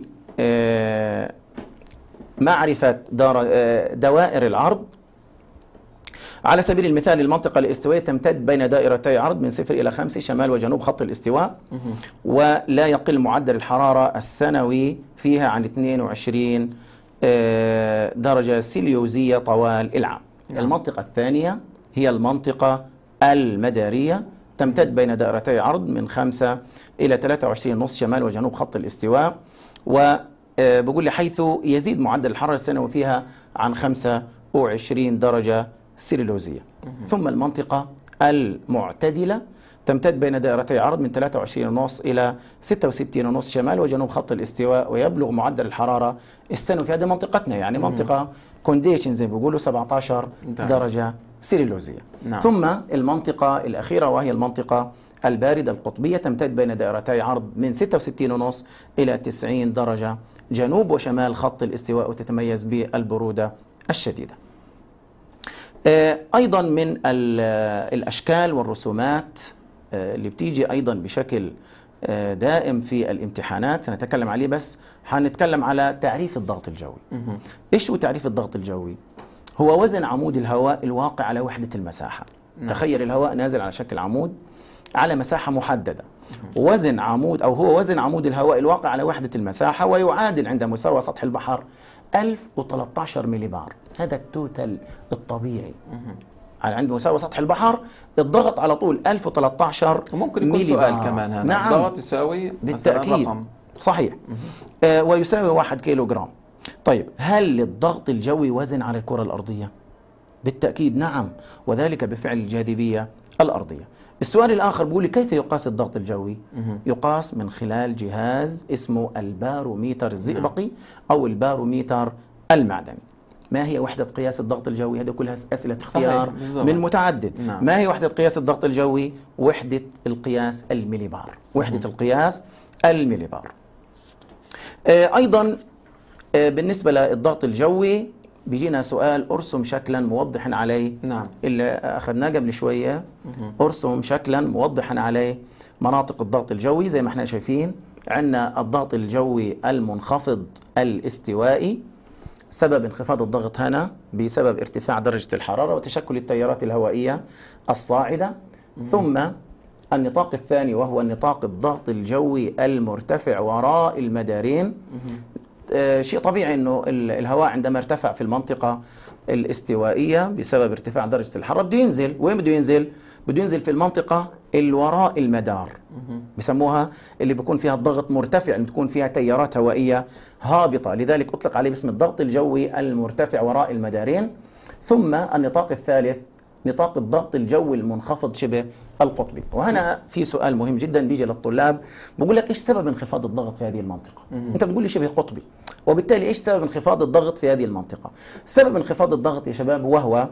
معرفة دوائر العرض. على سبيل المثال المنطقة الاستوائية تمتد بين دائرتي عرض من صفر إلى خمسة شمال وجنوب خط الاستواء، ولا يقل معدل الحرارة السنوي فيها عن اثنين وعشرين درجة سيليوزية طوال العام. نعم. المنطقة الثانية هي المنطقة المدارية، تمتد بين دائرتي عرض من خمسة إلى ثلاثة وعشرين نصف شمال وجنوب خط الاستواء، وبقول لي حيث يزيد معدل الحرارة السنوي فيها عن خمسة وعشرين درجة سيليوزية. ثم المنطقة المعتدلة تمتد بين دائرتي عرض من ثلاثة وعشرين ونصف إلى ستة وستين ونصف شمال وجنوب خط الاستواء، ويبلغ معدل الحرارة السنوي في هذه منطقتنا يعني منطقة كونديشن زي ما بيقولوا سبعة عشر درجة سيليوزية. نعم. ثم المنطقة الأخيرة وهي المنطقة الباردة القطبية، تمتد بين دائرتي عرض من ستة وستين ونصف إلى تسعين درجة جنوب وشمال خط الاستواء، وتتميز بالبرودة الشديدة. أيضا من الأشكال والرسومات اللي بتيجي أيضا بشكل دائم في الامتحانات سنتكلم عليه، بس حنتكلم على تعريف الضغط الجوي. إيش هو تعريف الضغط الجوي؟ هو وزن عمود الهواء الواقع على وحدة المساحة. نعم. تخيل الهواء نازل على شكل عمود على مساحة محددة. وزن عمود أو هو وزن عمود الهواء الواقع على وحدة المساحة، ويعادل عند مستوى سطح البحر ألف وثلاثة عشر ملي بار. هذا التوتال الطبيعي. على عند مستوى سطح البحر الضغط على طول ألف وثلاثة عشر وممكن يكون سؤال كمان هنا. نعم. الضغط يساوي بالتأكيد رقم. صحيح. آه ويساوي واحد كيلو جرام. طيب هل للضغط الجوي وزن على الكرة الأرضية؟ بالتأكيد نعم، وذلك بفعل الجاذبية الأرضية. السؤال الآخر بيقول لي كيف يقاس الضغط الجوي؟ يقاس من خلال جهاز اسمه الباروميتر الزئبقي أو الباروميتر المعدني. ما هي وحدة قياس الضغط الجوي؟ هذه كلها أسئلة اختيار من متعدد. نعم. ما هي وحدة قياس الضغط الجوي؟ وحدة القياس المليبار. وحدة القياس المليبار. آه أيضا آه بالنسبة للضغط الجوي بيجينا سؤال ارسم شكلا موضحا عليه. نعم. اللي أخذناه قبل شوية. ارسم شكلا موضحا عليه مناطق الضغط الجوي. زي ما احنا شايفين عندنا الضغط الجوي المنخفض الاستوائي، سبب انخفاض الضغط هنا بسبب ارتفاع درجة الحرارة وتشكل التيارات الهوائية الصاعدة. ثم النطاق الثاني وهو النطاق الضغط الجوي المرتفع وراء المدارين. آه شيء طبيعي انه الهواء عندما ارتفع في المنطقة الاستوائية بسبب ارتفاع درجة الحرارة بده ينزل. وين بده ينزل؟ بده ينزل في المنطقة الوراء المدار، بسموها اللي بيكون فيها الضغط مرتفع، بتكون فيها تيارات هوائية هابطة، لذلك أطلق عليه باسم الضغط الجوي المرتفع وراء المدارين. ثم النطاق الثالث نطاق الضغط الجوي المنخفض شبه القطبي. وهنا في سؤال مهم جدا بيجي للطلاب، بقول لك ايش سبب انخفاض الضغط في هذه المنطقة؟ انت بتقول لي شبه قطبي، وبالتالي ايش سبب انخفاض الضغط في هذه المنطقة؟ سبب انخفاض الضغط يا شباب وهو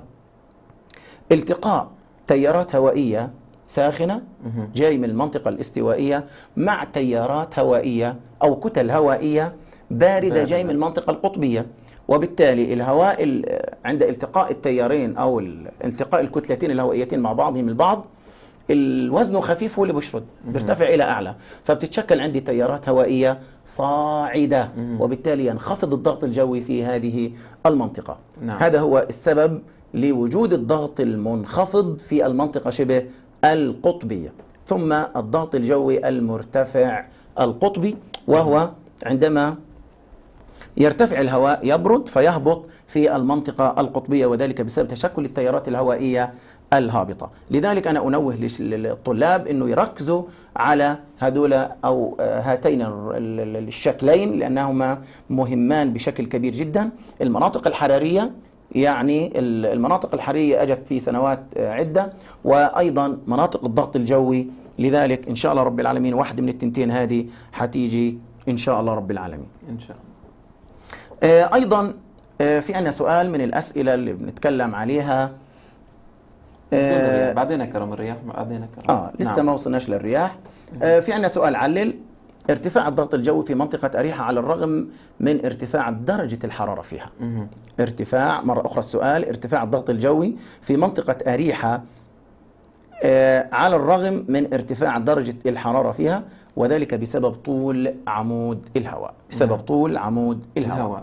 التقاء تيارات هوائية ساخنة جاي من المنطقة الاستوائية مع تيارات هوائية أو كتل هوائية باردة جاي من المنطقة القطبية، وبالتالي الهواء ال- عند التقاء التيارين أو ال- التقاء الكتلتين الهوائيتين مع بعضهم البعض، الوزن خفيف هو اللي بيشرد، بيرتفع إلى أعلى، فبتتشكل عندي تيارات هوائية صاعدة، وبالتالي ينخفض الضغط الجوي في هذه المنطقة. نعم. هذا هو السبب لوجود الضغط المنخفض في المنطقة شبه القطبية. ثم الضغط الجوي المرتفع القطبي، وهو عندما يرتفع الهواء يبرد فيهبط في المنطقة القطبية، وذلك بسبب تشكل التيارات الهوائية الهابطة. لذلك أنا أنوه للطلاب أنه يركزوا على هذول أو هاتين الشكلين لأنهما مهمان بشكل كبير جدا. المناطق الحرارية، يعني المناطق الحرارية أجت في سنوات عدة، وأيضا مناطق الضغط الجوي. لذلك إن شاء الله رب العالمين واحدة من التنتين هذه حتيجي إن شاء الله رب العالمين. إن شاء الله. أيضا في عندنا سؤال من الأسئلة اللي بنتكلم عليها. آه بعدين كرم الرياح بعدين كرم. آه لسه نعم. ما وصلناش للرياح. آه في عندنا سؤال علل ارتفاع الضغط الجوي في منطقة أريحة على الرغم من ارتفاع درجة الحرارة فيها. مه. ارتفاع مرة أخرى السؤال ارتفاع الضغط الجوي في منطقة أريحة آه على الرغم من ارتفاع درجة الحرارة فيها، وذلك بسبب طول عمود الهواء. بسبب نعم. طول عمود الهواء. الهواء.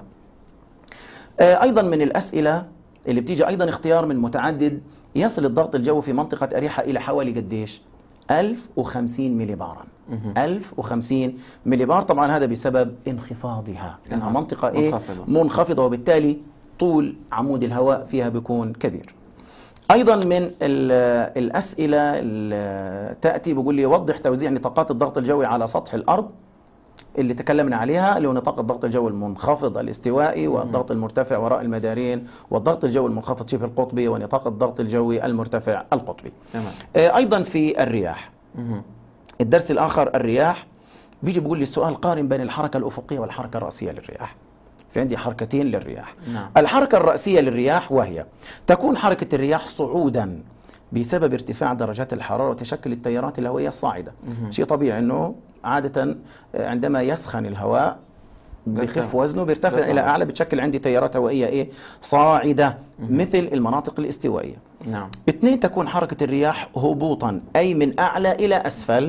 آه أيضا من الأسئلة اللي بتيجي أيضا اختيار من متعدد، يصل الضغط الجوي في منطقة أريحة إلى حوالي قديش؟ ألف وخمسين ملي بارا. ألف وخمسين ملي بار. طبعا هذا بسبب انخفاضها، لأنها منطقة إيه؟ منخفضة. منخفضة، وبالتالي طول عمود الهواء فيها بيكون كبير. أيضا من الأسئلة اللي تأتي بيقول لي وضح توزيع نطاقات الضغط الجوي على سطح الأرض اللي تكلمنا عليها، اللي هو نطاق الضغط الجوي المنخفض الاستوائي، والضغط المرتفع وراء المدارين، والضغط الجوي المنخفض شبه القطبي، ونطاق الضغط الجوي المرتفع القطبي. تمام. أيضا في الرياح، مه. الدرس الآخر الرياح، بيجي بيقول لي السؤال قارن بين الحركة الأفقية والحركة الرأسية للرياح. في عندي حركتين للرياح. نعم. الحركة الرأسية للرياح وهي تكون حركة الرياح صعودا بسبب ارتفاع درجات الحرارة وتشكل التيارات الهوائية الصاعدة. مه. شيء طبيعي أنه عادة عندما يسخن الهواء بخف وزنه بيرتفع بيرتفع. إلى أعلى، بتشكل عندي تيارات هوائية إيه؟ صاعدة مثل المناطق الاستوائية. نعم. اثنين، تكون حركة الرياح هبوطا أي من أعلى إلى أسفل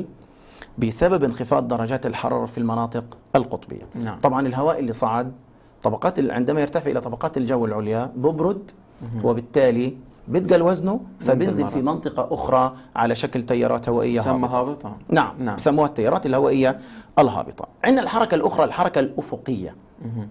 بسبب انخفاض درجات الحرارة في المناطق القطبية. نعم. طبعا الهواء اللي صعد طبقات عندما يرتفع إلى طبقات الجو العليا ببرد، وبالتالي بيتقل وزنه فبينزل في منطقة أخرى على شكل تيارات هوائية تسمى هابطة. هابطة. نعم, نعم. بسموها التيارات الهوائية الهابطة. عندنا الحركة الأخرى الحركة الأفقية. مه.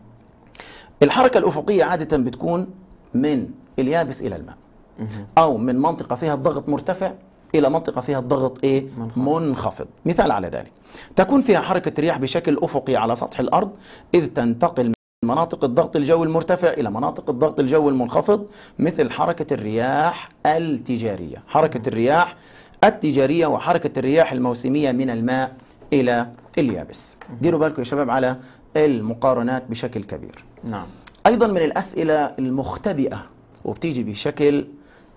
الحركة الأفقية عادة بتكون من اليابس إلى الماء، مه. أو من منطقة فيها الضغط مرتفع إلى منطقة فيها الضغط إيه؟ منخفض. منخفض. مثال على ذلك، تكون فيها حركة رياح بشكل أفقي على سطح الأرض، إذ تنتقل من مناطق الضغط الجوي المرتفع إلى مناطق الضغط الجوي المنخفض، مثل حركة الرياح التجارية. حركة الرياح التجارية وحركة الرياح الموسمية من الماء إلى اليابس. ديروا بالكم يا شباب على المقارنات بشكل كبير. نعم. أيضا من الأسئلة المختبئة وبتيجي بشكل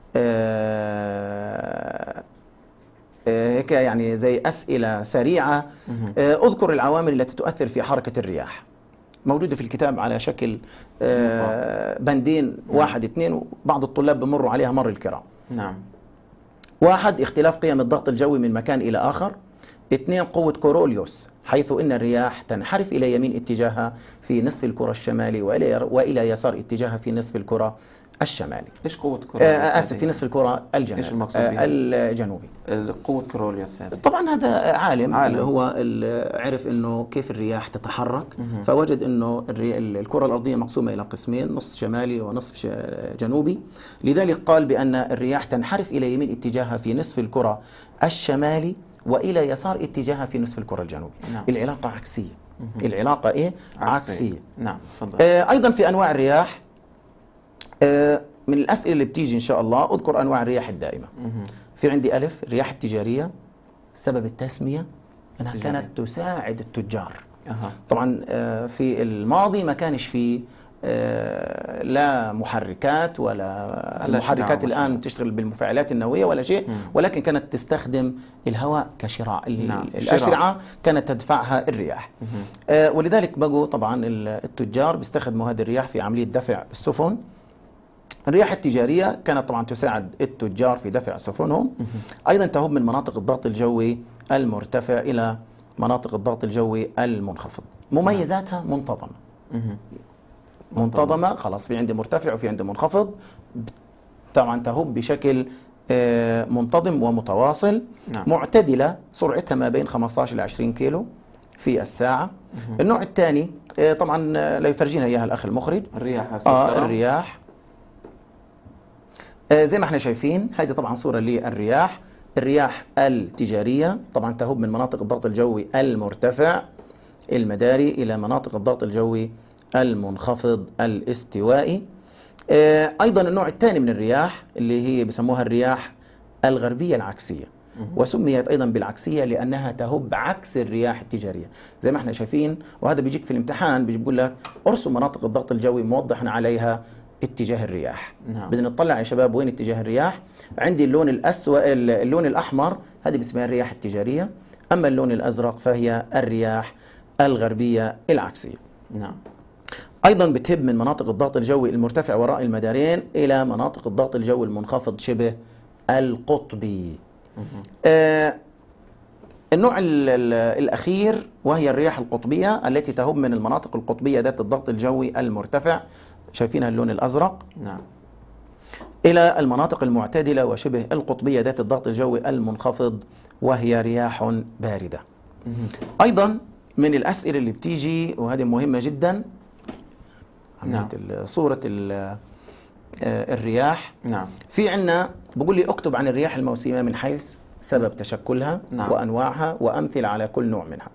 آه هيك يعني زي أسئلة سريعة. آه اذكر العوامل التي تؤثر في حركة الرياح. موجودة في الكتاب على شكل آه بندين، واحد اثنين، وبعض الطلاب بمروا عليها مر الكرام. نعم. واحد، اختلاف قيم الضغط الجوي من مكان إلى آخر. اثنين، قوة كوروليوس، حيث إن الرياح تنحرف إلى يمين اتجاهها في نصف الكرة الشمالي وإلى وإلى يسار اتجاهها في نصف الكرة الشمالي. ايش قوة آه كوروليوس؟ آسف، في نصف الكرة الجنوبي. ايش المقصود آه بها؟ الجنوبي. قوة كوروليوس هذه. طبعا هذا عالم, عالم. اللي هو اللي عرف انه كيف الرياح تتحرك، فوجد انه الري... الكرة الارضية مقسومة الى قسمين، نصف شمالي ونصف ش... جنوبي. لذلك قال بان الرياح تنحرف الى يمين اتجاهها في نصف الكرة الشمالي والى يسار اتجاهها في نصف الكرة الجنوبي. نعم. العلاقة عكسية. العلاقة ايه؟ عكسية, عكسية. نعم. تفضل. آه ايضا في انواع الرياح، آه من الاسئلة اللي بتيجي ان شاء الله، اذكر انواع الرياح الدائمة. مه. في عندي ألف، الرياح التجارية، سبب التسمية أنها تجارية. كانت تساعد التجار. أها. طبعا آه، في الماضي ما كانش في آه، لا محركات ولا المحركات الآن تشتغل بالمفاعلات النووية ولا شيء، ولكن كانت تستخدم الهواء كشراع. نعم. الأشرعة كانت تدفعها الرياح. آه، ولذلك بقوا طبعا التجار بيستخدموا هذه الرياح في عملية دفع السفن. الرياح التجارية كانت طبعا تساعد التجار في دفع سفنهم. أيضا تهب من مناطق الضغط الجوي المرتفع إلى مناطق الضغط الجوي المنخفض. مميزاتها منتظمة. منتظمة، خلاص في عندي مرتفع وفي عندي منخفض، طبعا تهب بشكل منتظم ومتواصل. نعم. معتدلة، سرعتها ما بين خمسة عشر إلى عشرين كيلو في الساعة. النوع الثاني طبعا لا يفرجينا إياها الأخ المخرج، الرياح. آه الرياح آه زي ما احنا شايفين، هذه طبعا صورة للرياح. الرياح التجارية طبعا تهب من مناطق الضغط الجوي المرتفع المداري إلى مناطق الضغط الجوي المنخفض الاستوائي. آه أيضا النوع الثاني من الرياح اللي هي بسموها الرياح الغربية العكسية، وسميت أيضا بالعكسية لأنها تهب عكس الرياح التجارية زي ما احنا شايفين. وهذا بيجيك في الامتحان بيقول لك ارسم مناطق الضغط الجوي موضحا عليها اتجاه الرياح. نعم. بدنا نطلع يا شباب وين اتجاه الرياح. عندي اللون الأسود، اللون الأحمر هذه باسمها الرياح التجارية، أما اللون الأزرق فهي الرياح الغربية العكسية. نعم. أيضا بتهب من مناطق الضغط الجوي المرتفع وراء المدارين إلى مناطق الضغط الجوي المنخفض شبه القطبي. آه النوع ال ال الأخير وهي الرياح القطبية التي تهب من المناطق القطبية ذات الضغط الجوي المرتفع، شايفينها اللون الأزرق. نعم. إلى المناطق المعتدلة وشبه القطبية ذات الضغط الجوي المنخفض وهي رياح باردة. مم. أيضا من الأسئلة اللي بتيجي وهذه مهمة جدا، نعم. صورة الرياح. نعم. في عنا بقول لي اكتب عن الرياح الموسمية من حيث سبب تشكلها. نعم. وأنواعها وأمثلة على كل نوع منها.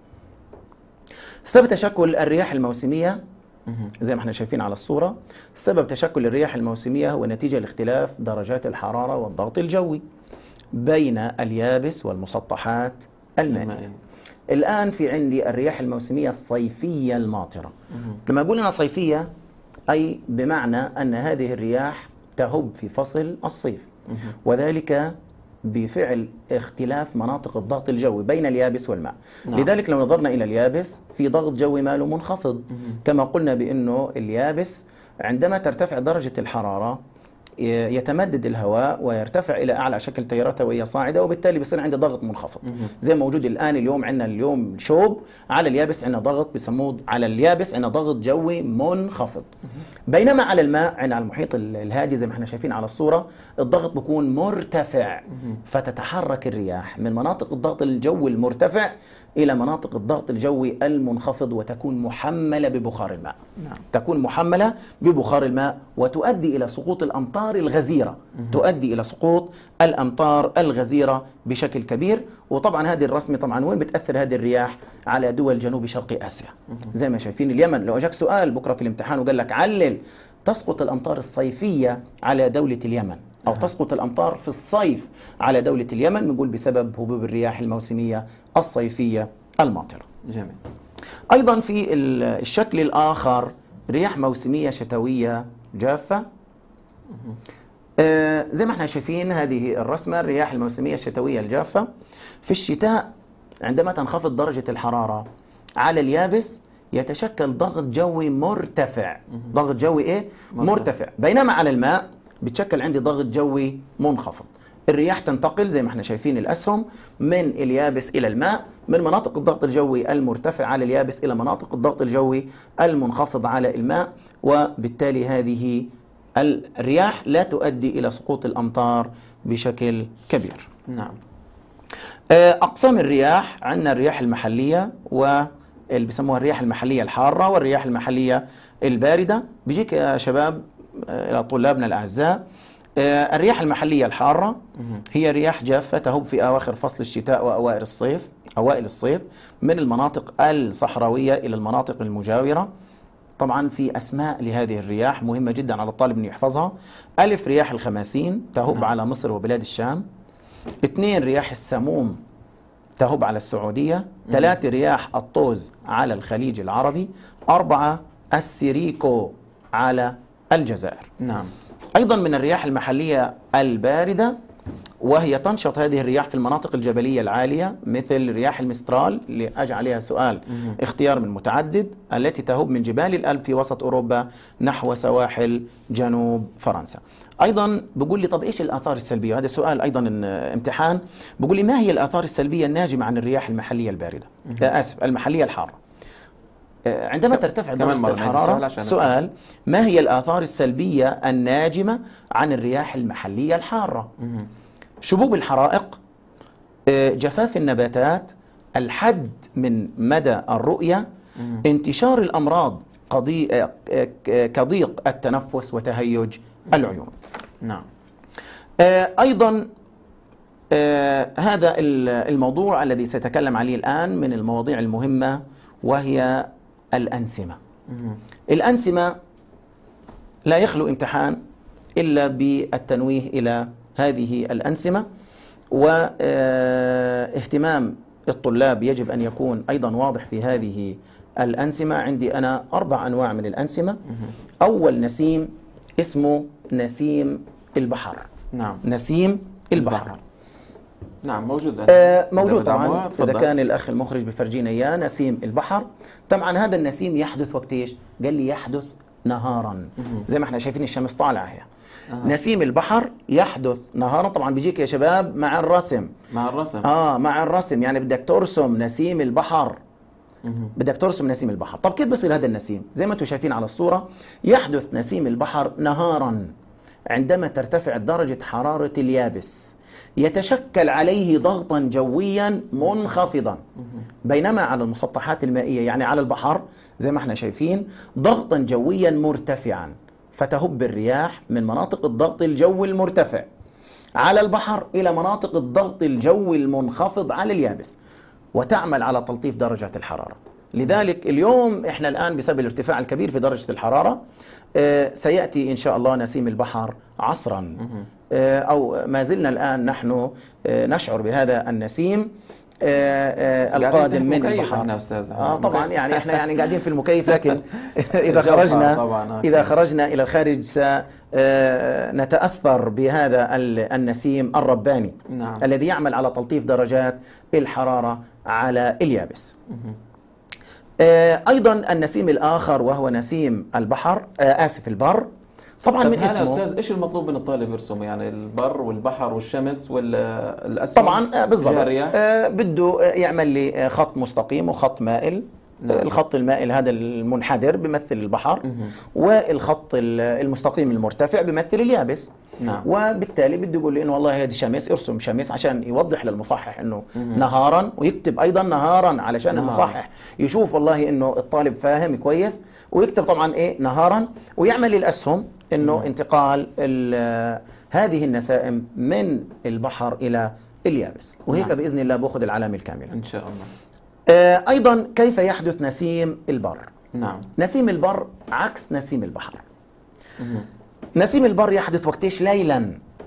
سبب تشكل الرياح الموسمية زي ما احنا شايفين على الصورة، سبب تشكل الرياح الموسمية هو نتيجة لاختلاف درجات الحرارة والضغط الجوي بين اليابس والمسطحات المائية. الآن في عندي الرياح الموسمية الصيفية الماطرة. لما أقول أنا صيفية أي بمعنى أن هذه الرياح تهب في فصل الصيف، وذلك بفعل اختلاف مناطق الضغط الجوي بين اليابس والماء. نعم. لذلك لو نظرنا إلى اليابس في ضغط جوي ماله منخفض. مم. كما قلنا بأنه اليابس عندما ترتفع درجة الحرارة يتمدد الهواء ويرتفع إلى أعلى شكل تيارات هوائية صاعدة، وبالتالي بيصير عندي ضغط منخفض. مم. زي موجود الآن اليوم عندنا اليوم شوب، على اليابس عندنا ضغط بسموه على اليابس عندنا ضغط جوي منخفض. مم. بينما على الماء عندنا على المحيط الهادي زي ما احنا شايفين على الصورة الضغط بيكون مرتفع. مم. فتتحرك الرياح من مناطق الضغط الجوي المرتفع إلى مناطق الضغط الجوي المنخفض وتكون محملة ببخار الماء. نعم. تكون محملة ببخار الماء وتؤدي إلى سقوط الأمطار الغزيرة. مه. تؤدي إلى سقوط الأمطار الغزيرة بشكل كبير. وطبعا هذه الرسمة طبعا وين بتأثر هذه الرياح؟ على دول جنوب شرق آسيا. مه. زي ما شايفين اليمن. لو أجاك سؤال بكرة في الامتحان وقال لك علل تسقط الأمطار الصيفية على دولة اليمن أو تسقط الأمطار في الصيف على دولة اليمن، نقول بسبب هبوب الرياح الموسمية الصيفية الماطرة. جميل. أيضا في الشكل الآخر رياح موسمية شتوية جافة. آه زي ما احنا شايفين هذه الرسمة الرياح الموسمية الشتوية الجافة. في الشتاء عندما تنخفض درجة الحرارة على اليابس يتشكل ضغط جوي مرتفع. ضغط جوي ايه؟ مرتفع. بينما على الماء بتشكل عندي ضغط جوي منخفض. الرياح تنتقل زي ما احنا شايفين الأسهم من اليابس إلى الماء، من مناطق الضغط الجوي المرتفع على اليابس إلى مناطق الضغط الجوي المنخفض على الماء، وبالتالي هذه الرياح لا تؤدي إلى سقوط الأمطار بشكل كبير. نعم. أقسام الرياح عندنا الرياح المحلية واللي بيسموها الرياح المحلية الحارة والرياح المحلية الباردة. بيجيك يا شباب إلى طلابنا الأعزاء الرياح المحلية الحارة هي رياح جافة تهب في أواخر فصل الشتاء وأوائل الصيف أوائل الصيف من المناطق الصحراوية إلى المناطق المجاورة. طبعا في أسماء لهذه الرياح مهمة جدا على الطالب أن يحفظها. ألف رياح الخماسين تهب نعم. على مصر وبلاد الشام. اثنين رياح السموم تهب على السعودية. ثلاثة رياح الطوز على الخليج العربي. أربعة السيريكو على الجزائر. نعم. أيضا من الرياح المحلية الباردة، وهي تنشط هذه الرياح في المناطق الجبلية العالية مثل رياح المسترال اللي أجي عليها سؤال مم. اختيار من متعدد، التي تهب من جبال الألب في وسط أوروبا نحو سواحل جنوب فرنسا. أيضا بقول لي طب إيش الآثار السلبية؟ هذا سؤال أيضا امتحان. بقول لي ما هي الآثار السلبية الناجمة عن الرياح المحلية الباردة؟ آه آسف المحلية الحارة. آه عندما ترتفع درجة الحرارة، سؤال ما هي الآثار السلبية الناجمة عن الرياح المحلية الحارة؟ مم. شبوب الحرائق، جفاف النباتات، الحد من مدى الرؤية، مم. انتشار الأمراض كضيق التنفس وتهيج العيون. نعم. أيضا هذا الموضوع الذي سيتكلم عليه الآن من المواضيع المهمة، وهي الأنسمة. مم. الأنسمة لا يخلو امتحان إلا بالتنويه إلى هذه الأنسمة، واهتمام الطلاب يجب أن يكون أيضا واضح في هذه الأنسمة. عندي أنا أربع أنواع من الأنسمة. أول نسيم اسمه نسيم البحر. نعم. نسيم البحر, البحر. نعم موجود. آه موجود طبعا، إذا كان الأخ المخرج بفرجينا إياه. نسيم البحر طبعا هذا النسيم يحدث وقت إيش؟ قال لي يحدث نهارا، زي ما احنا شايفين الشمس طالعة هي. آه. نسيم البحر يحدث نهارا، طبعا بيجيك يا شباب مع الرسم. مع الرسم اه مع الرسم، يعني بدك ترسم نسيم البحر. مه. بدك ترسم نسيم البحر. طب كيف بصير هذا النسيم؟ زي ما انتم شايفين على الصورة، يحدث نسيم البحر نهارا عندما ترتفع درجة حرارة اليابس، يتشكل عليه ضغطا جويا منخفضا، بينما على المسطحات المائية يعني على البحر زي ما احنا شايفين ضغطا جويا مرتفعا، فتهب الرياح من مناطق الضغط الجوي المرتفع على البحر إلى مناطق الضغط الجوي المنخفض على اليابس، وتعمل على تلطيف درجة الحرارة. لذلك اليوم احنا الآن بسبب الارتفاع الكبير في درجة الحرارة آه سيأتي إن شاء الله نسيم البحر عصرا، آه أو ما زلنا الآن نحن آه نشعر بهذا النسيم آه آه القادم من البحر. آه طبعا يعني احنا يعني قاعدين في المكيف، لكن إذا خرجنا إذا خرجنا إلى الخارج سنتأثر بهذا النسيم الرباني. نعم. الذي يعمل على تلطيف درجات الحرارة على اليابس. أيضا النسيم الآخر وهو نسيم البحر آه آسف البر. طبعا من اسمه أستاذ إيش المطلوب من الطالب يرسمه؟ يعني البر والبحر والشمس والأسهم طبعا بالضبط. آه بده يعمل لي خط مستقيم وخط مائل. نعم. الخط المائل هذا المنحدر بيمثل البحر، مه. والخط المستقيم المرتفع بيمثل اليابس. نعم. وبالتالي بده يقول لي انه والله هذه شمس، ارسم شمس عشان يوضح للمصحح انه مه. نهارا، ويكتب ايضا نهارا علشان نهار. المصحح يشوف والله انه الطالب فاهم كويس، ويكتب طبعا ايه نهارا، ويعمل الاسهم انه مه. انتقال هذه النسائم من البحر الى اليابس، وهيك نعم. باذن الله باخذ العلامه الكامله ان شاء الله. أيضا كيف يحدث نسيم البر؟ نعم. نسيم البر عكس نسيم البحر. مه. نسيم البر يحدث وقتيش؟ ليلا،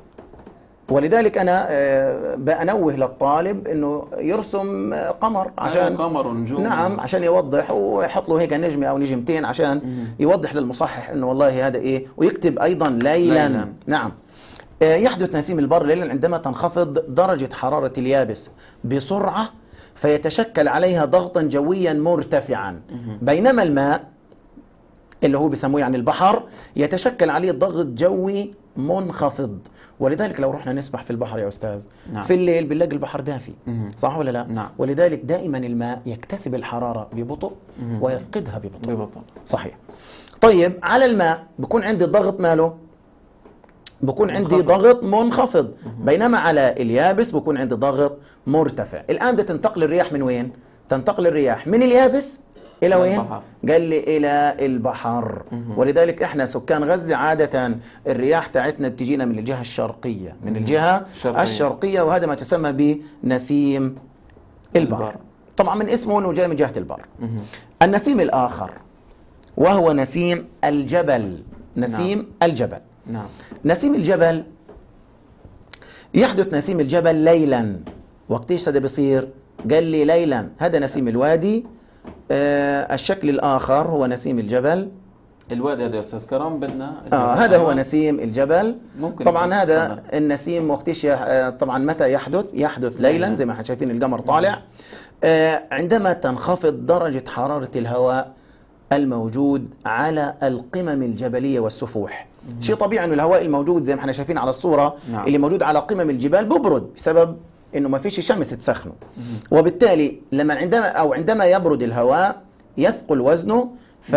ولذلك أنا بأنوه للطالب أنه يرسم قمر عشان قمر ونجوم. نعم عشان يوضح، ويحط له هيك نجمة أو نجمتين عشان مه. يوضح للمصحح أنه والله هذا إيه، ويكتب أيضا ليلا, ليلا. نعم. يحدث نسيم البر ليلا عندما تنخفض درجة حرارة اليابس بسرعة، فيتشكل عليها ضغطا جويا مرتفعا، بينما الماء اللي هو بيسموه يعني البحر يتشكل عليه ضغط جوي منخفض. ولذلك لو رحنا نسبح في البحر يا أستاذ، نعم. في الليل بنلاقي البحر دافي، صح ولا لا؟ نعم. ولذلك دائما الماء يكتسب الحرارة ببطء ويفقدها ببطء. ببطء صحيح. طيب على الماء بكون عندي الضغط ماله؟ بكون عندي ضغط منخفض، بينما على اليابس بكون عندي ضغط مرتفع. الآن بدها تنتقل الرياح من وين؟ تنتقل الرياح من اليابس إلى وين؟ البحر. قال لي إلى البحر. مه. ولذلك إحنا سكان غزة عادة الرياح تاعتنا بتجينا من الجهة الشرقية، من الجهة الشرقية, الشرقية وهذا ما تسمى بنسيم البر. البر. طبعا من اسمه أنه جاي من جهة البر. مه. النسيم الآخر وهو نسيم الجبل. نسيم نعم. الجبل. نعم. نسيم الجبل يحدث نسيم الجبل ليلا. وقتيش هذا بصير؟ قال لي ليلا. هذا نسيم الوادي. آه الشكل الآخر هو نسيم الجبل. الوادي هذا يا استاذ كرم بدنا آه هذا هو نسيم الجبل. ممكن طبعا هذا طبعا. النسيم وقتش آه طبعا متى يحدث؟ يحدث ليلا زي ما احنا شايفين القمر طالع، آه عندما تنخفض درجة حرارة الهواء الموجود على القمم الجبلية والسفوح. شيء طبيعي انه الهواء الموجود زي ما احنا شايفين على الصورة نعم. اللي موجود على قمم الجبال ببرد بسبب انه ما فيش شمس تسخنه، وبالتالي لما عندما او عندما يبرد الهواء يثقل وزنه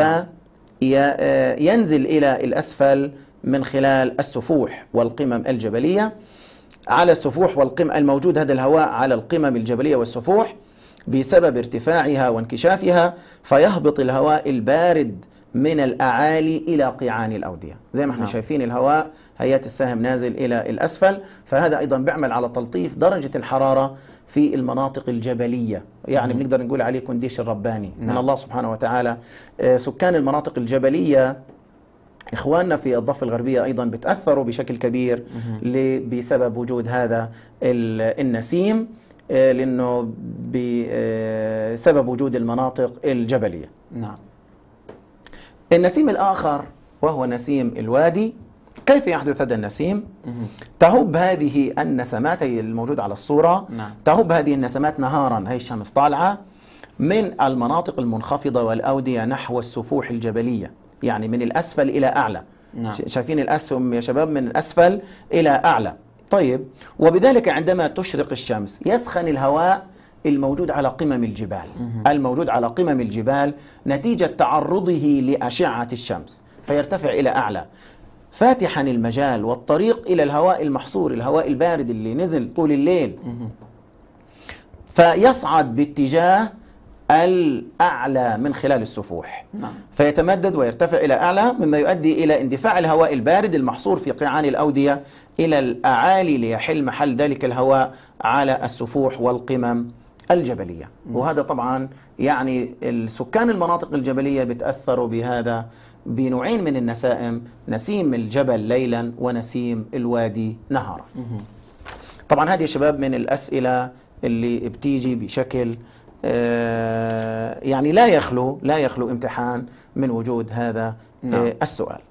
فينزل الى الاسفل من خلال السفوح والقمم الجبلية. على السفوح والقمم الموجود هذا الهواء على القمم الجبلية والسفوح بسبب ارتفاعها وانكشافها، فيهبط الهواء البارد من الأعالي إلى قيعان الأودية. زي ما احنا نعم. شايفين الهواء هيات السهم نازل إلى الأسفل، فهذا أيضا بيعمل على تلطيف درجة الحرارة في المناطق الجبلية، يعني مم. بنقدر نقول عليه كونديشن رباني نعم. من الله سبحانه وتعالى. آه، سكان المناطق الجبلية إخواننا في الضفة الغربية أيضا بتأثروا بشكل كبير ل- بسبب وجود هذا ال- النسيم، آه، لأنه بسبب وجود المناطق الجبلية. نعم. النسيم الآخر وهو نسيم الوادي. كيف يحدث هذا النسيم؟ مهم. تهب هذه النسمات، هي الموجودة على الصورة، نعم. تهب هذه النسمات نهارا، هي الشمس طالعة من المناطق المنخفضة والأودية نحو السفوح الجبلية، يعني من الأسفل إلى أعلى. نعم. ش- شايفين الأسهم يا شباب، من الأسفل إلى أعلى. طيب، وبذلك عندما تشرق الشمس يسخن الهواء الموجود على قمم الجبال، الموجود على قمم الجبال نتيجة تعرضه لأشعة الشمس، فيرتفع إلى أعلى، فاتحا المجال والطريق إلى الهواء المحصور، الهواء البارد اللي نزل طول الليل، فيصعد باتجاه الأعلى من خلال السفوح. نعم. فيتمدد ويرتفع إلى أعلى، مما يؤدي إلى اندفاع الهواء البارد المحصور في قيعان الأودية إلى الأعالي ليحل محل ذلك الهواء على السفوح والقمم الجبلية. وهذا طبعا يعني السكان المناطق الجبلية بتأثروا بهذا بنوعين من النسائم، نسيم الجبل ليلا ونسيم الوادي نهارا. طبعا هذه يا شباب من الأسئلة اللي بتيجي بشكل آه يعني لا يخلو لا يخلو امتحان من وجود هذا نعم. آه السؤال.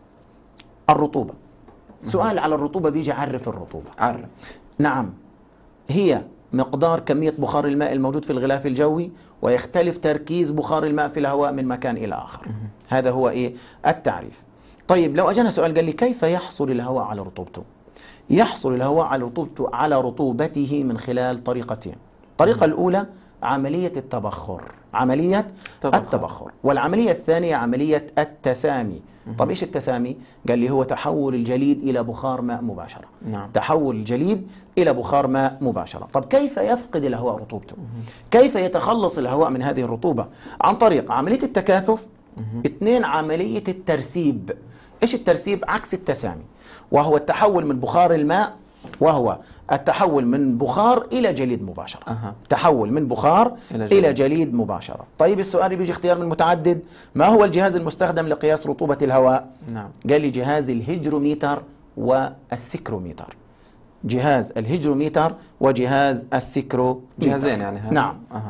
الرطوبة. سؤال على الرطوبة بيجي عرف الرطوبة. عرف. نعم، هي مقدار كمية بخار الماء الموجود في الغلاف الجوي، ويختلف تركيز بخار الماء في الهواء من مكان إلى آخر. هذا هو إيه التعريف. طيب، لو أجانا سؤال قال لي كيف يحصل الهواء على رطوبته؟ يحصل الهواء على رطوبته على رطوبته من خلال طريقتين. الطريقة الأولى عملية التبخر، عملية تبخر. التبخر، والعملية الثانية عملية التسامي. طب إيش التسامي؟ قال لي هو تحول الجليد إلى بخار ماء مباشرة. نعم. تحول الجليد إلى بخار ماء مباشرة. طب كيف يفقد الهواء رطوبته؟ كيف يتخلص الهواء من هذه الرطوبة؟ عن طريق عملية التكاثف. اثنين، عملية الترسيب. إيش الترسيب؟ عكس التسامي، وهو التحول من بخار الماء، وهو التحول من بخار إلى جليد مباشرة. أها. تحول من بخار إلى إلى جليد. جليد, جليد مباشرة. طيب السؤال بيجي اختيار من متعدد. ما هو الجهاز المستخدم لقياس رطوبة الهواء؟ نعم. قال لي جهاز الهيجروميتر والسكروميتر. جهاز الهيجروميتر وجهاز السكروميتر. جهازين يعني هذا. نعم. أها.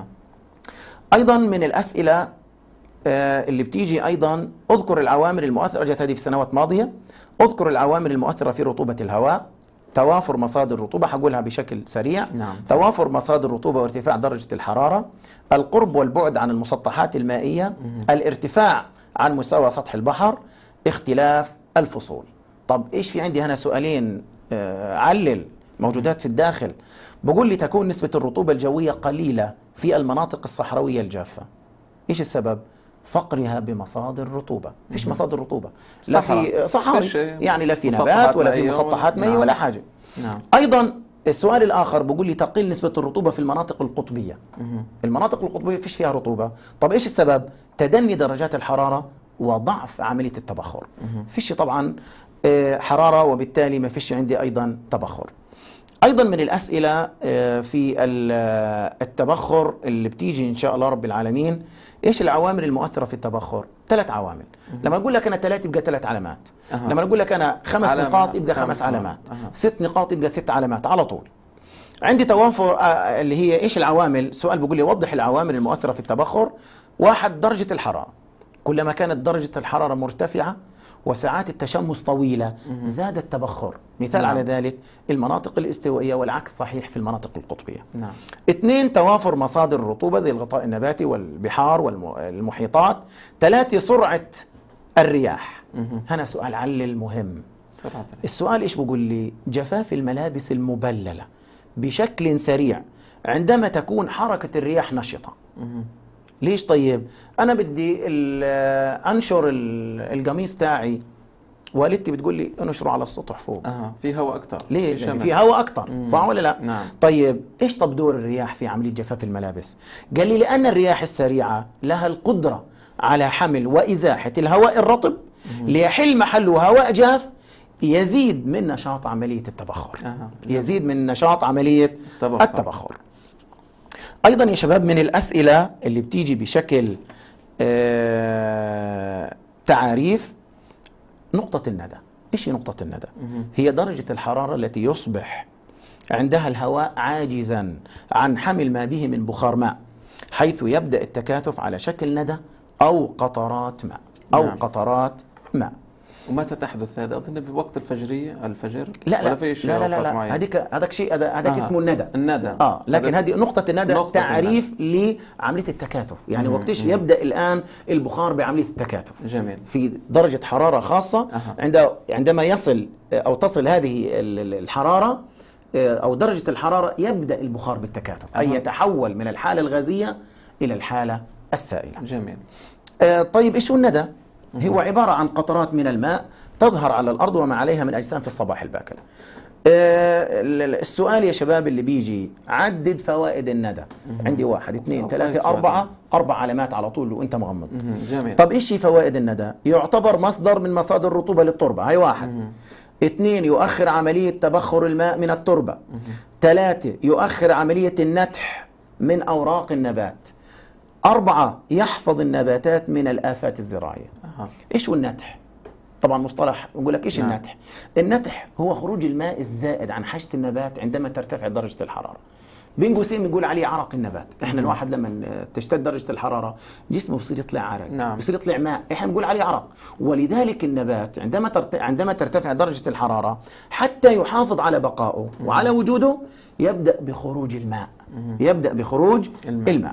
أيضا من الأسئلة آه، اللي بتيجي أيضا، أذكر العوامل المؤثرة، جت هذه في سنوات ماضية. أذكر العوامل المؤثرة في رطوبة الهواء. توافر مصادر الرطوبة، حقولها بشكل سريع. نعم. توافر مصادر الرطوبة وارتفاع درجة الحرارة. القرب والبعد عن المسطحات المائية. الارتفاع عن مستوى سطح البحر. اختلاف الفصول. طب إيش في عندي هنا سؤالين آه، علل موجودات في الداخل. بقول لي تكون نسبة الرطوبة الجوية قليلة في المناطق الصحراوية الجافة. إيش السبب؟ فقرها بمصادر رطوبة. فيش مصادر رطوبة، لا في صحراوي، يعني لا في نبات ولا في مسطحات مائية ولا حاجة. نعم. أيضا السؤال الآخر بقول لي تقل نسبة الرطوبة في المناطق القطبية. المناطق القطبية فيش فيها رطوبة. طب إيش السبب؟ تدني درجات الحرارة وضعف عملية التبخر. فيش طبعا آه، حرارة، وبالتالي ما فيش عندي أيضا تبخر. أيضا من الأسئلة آه، في ال- آه، التبخر اللي بتيجي إن شاء الله رب العالمين، إيش العوامل المؤثرة في التبخر؟ ثلاث عوامل. لما أقول لك أنا ثلاث يبقى ثلاث علامات. أها. لما أقول لك أنا خمس علامة. نقاط يبقى خمس خمس علامات. أها. ست نقاط يبقى ست علامات على طول. عندي توافر آه، اللي هي إيش العوامل؟ سؤال بيقول لي وضح العوامل المؤثرة في التبخر. واحد، درجة الحرارة. كلما كانت درجة الحرارة مرتفعة وساعات التشمس طويلة زاد التبخر. مثال نعم. على ذلك المناطق الاستوائية، والعكس صحيح في المناطق القطبية. نعم. اثنين، توافر مصادر الرطوبة زي الغطاء النباتي والبحار والمحيطات. ثلاثة، سرعة الرياح. هنا سؤال علل مهم. سرعة. السؤال إيش بقول لي؟ جفاف الملابس المبللة بشكل سريع عندما تكون حركة الرياح نشطة. ليش طيب؟ أنا بدي أنشر القميص تاعي، والدتي بتقول لي انشره على السطح فوق. اه في هواء أكثر. ليه؟ في, يعني في هواء أكثر، صح ولا لا؟ نعم. طيب إيش طب دور الرياح في عملية جفاف الملابس؟ قال لي لأن الرياح السريعة لها القدرة على حمل وإزاحة الهواء الرطب ليحل محله هواء جاف، يزيد من نشاط عملية التبخر. آه. يزيد من نشاط عملية التبخر. التبخر. أيضا يا شباب من الأسئلة اللي بتيجي بشكل آه تعاريف، نقطة الندى. إيش هي نقطة الندى؟ هي درجة الحرارة التي يصبح عندها الهواء عاجزا عن حمل ما به من بخار ماء، حيث يبدأ التكاثف على شكل ندى أو قطرات ماء أو نعم. قطرات ماء. ومتى تحدث هذا؟ أظن بوقت الفجرية، الفجر؟ لا ولا لا فيش لا لا, لا, أوقات لا. معينة؟ هذيك هذاك شيء هذاك آه. اسمه الندى. الندى. اه لكن هذا هذه نقطة الندى نقطة تعريف لعملية التكاثف، يعني مم. وقتش مم. يبدأ الآن البخار بعملية التكاثف. جميل. في درجة حرارة خاصة. أه. عند عندما يصل أو تصل هذه الحرارة أو درجة الحرارة يبدأ البخار بالتكاثف. أه. أي يتحول من الحالة الغازية إلى الحالة السائلة. جميل. آه طيب إيش هو الندى؟ هو عبارة عن قطرات من الماء تظهر على الأرض وما عليها من أجسام في الصباح الباكر. آه السؤال يا شباب اللي بيجي، عدد فوائد الندى. عندي واحد اثنين ثلاثة أربعة أربع علامات على طول وأنت مغمض. جميل. طب إيش هي فوائد الندى؟ يعتبر مصدر من مصادر الرطوبة للتربة، هاي واحد. مم. اثنين، يؤخر عملية تبخر الماء من التربة. ثلاثة، يؤخر عملية النتح من أوراق النبات. أربعة، يحفظ النباتات من الآفات الزراعية. أه. إيش هو النتح؟ طبعا مصطلح نقول لك إيش نعم. النتح؟ النتح هو خروج الماء الزائد عن حاجة النبات عندما ترتفع درجة الحرارة. بين قوسين بنقول عليه عرق النبات. احنا الواحد لما تشتد درجة الحرارة جسمه بصير يطلع عرق، نعم. بصير يطلع ماء، احنا بنقول عليه عرق. ولذلك النبات عندما ترت... عندما ترتفع درجة الحرارة حتى يحافظ على بقائه مم. وعلى وجوده يبدأ بخروج الماء. مم. يبدأ بخروج الماء. الماء.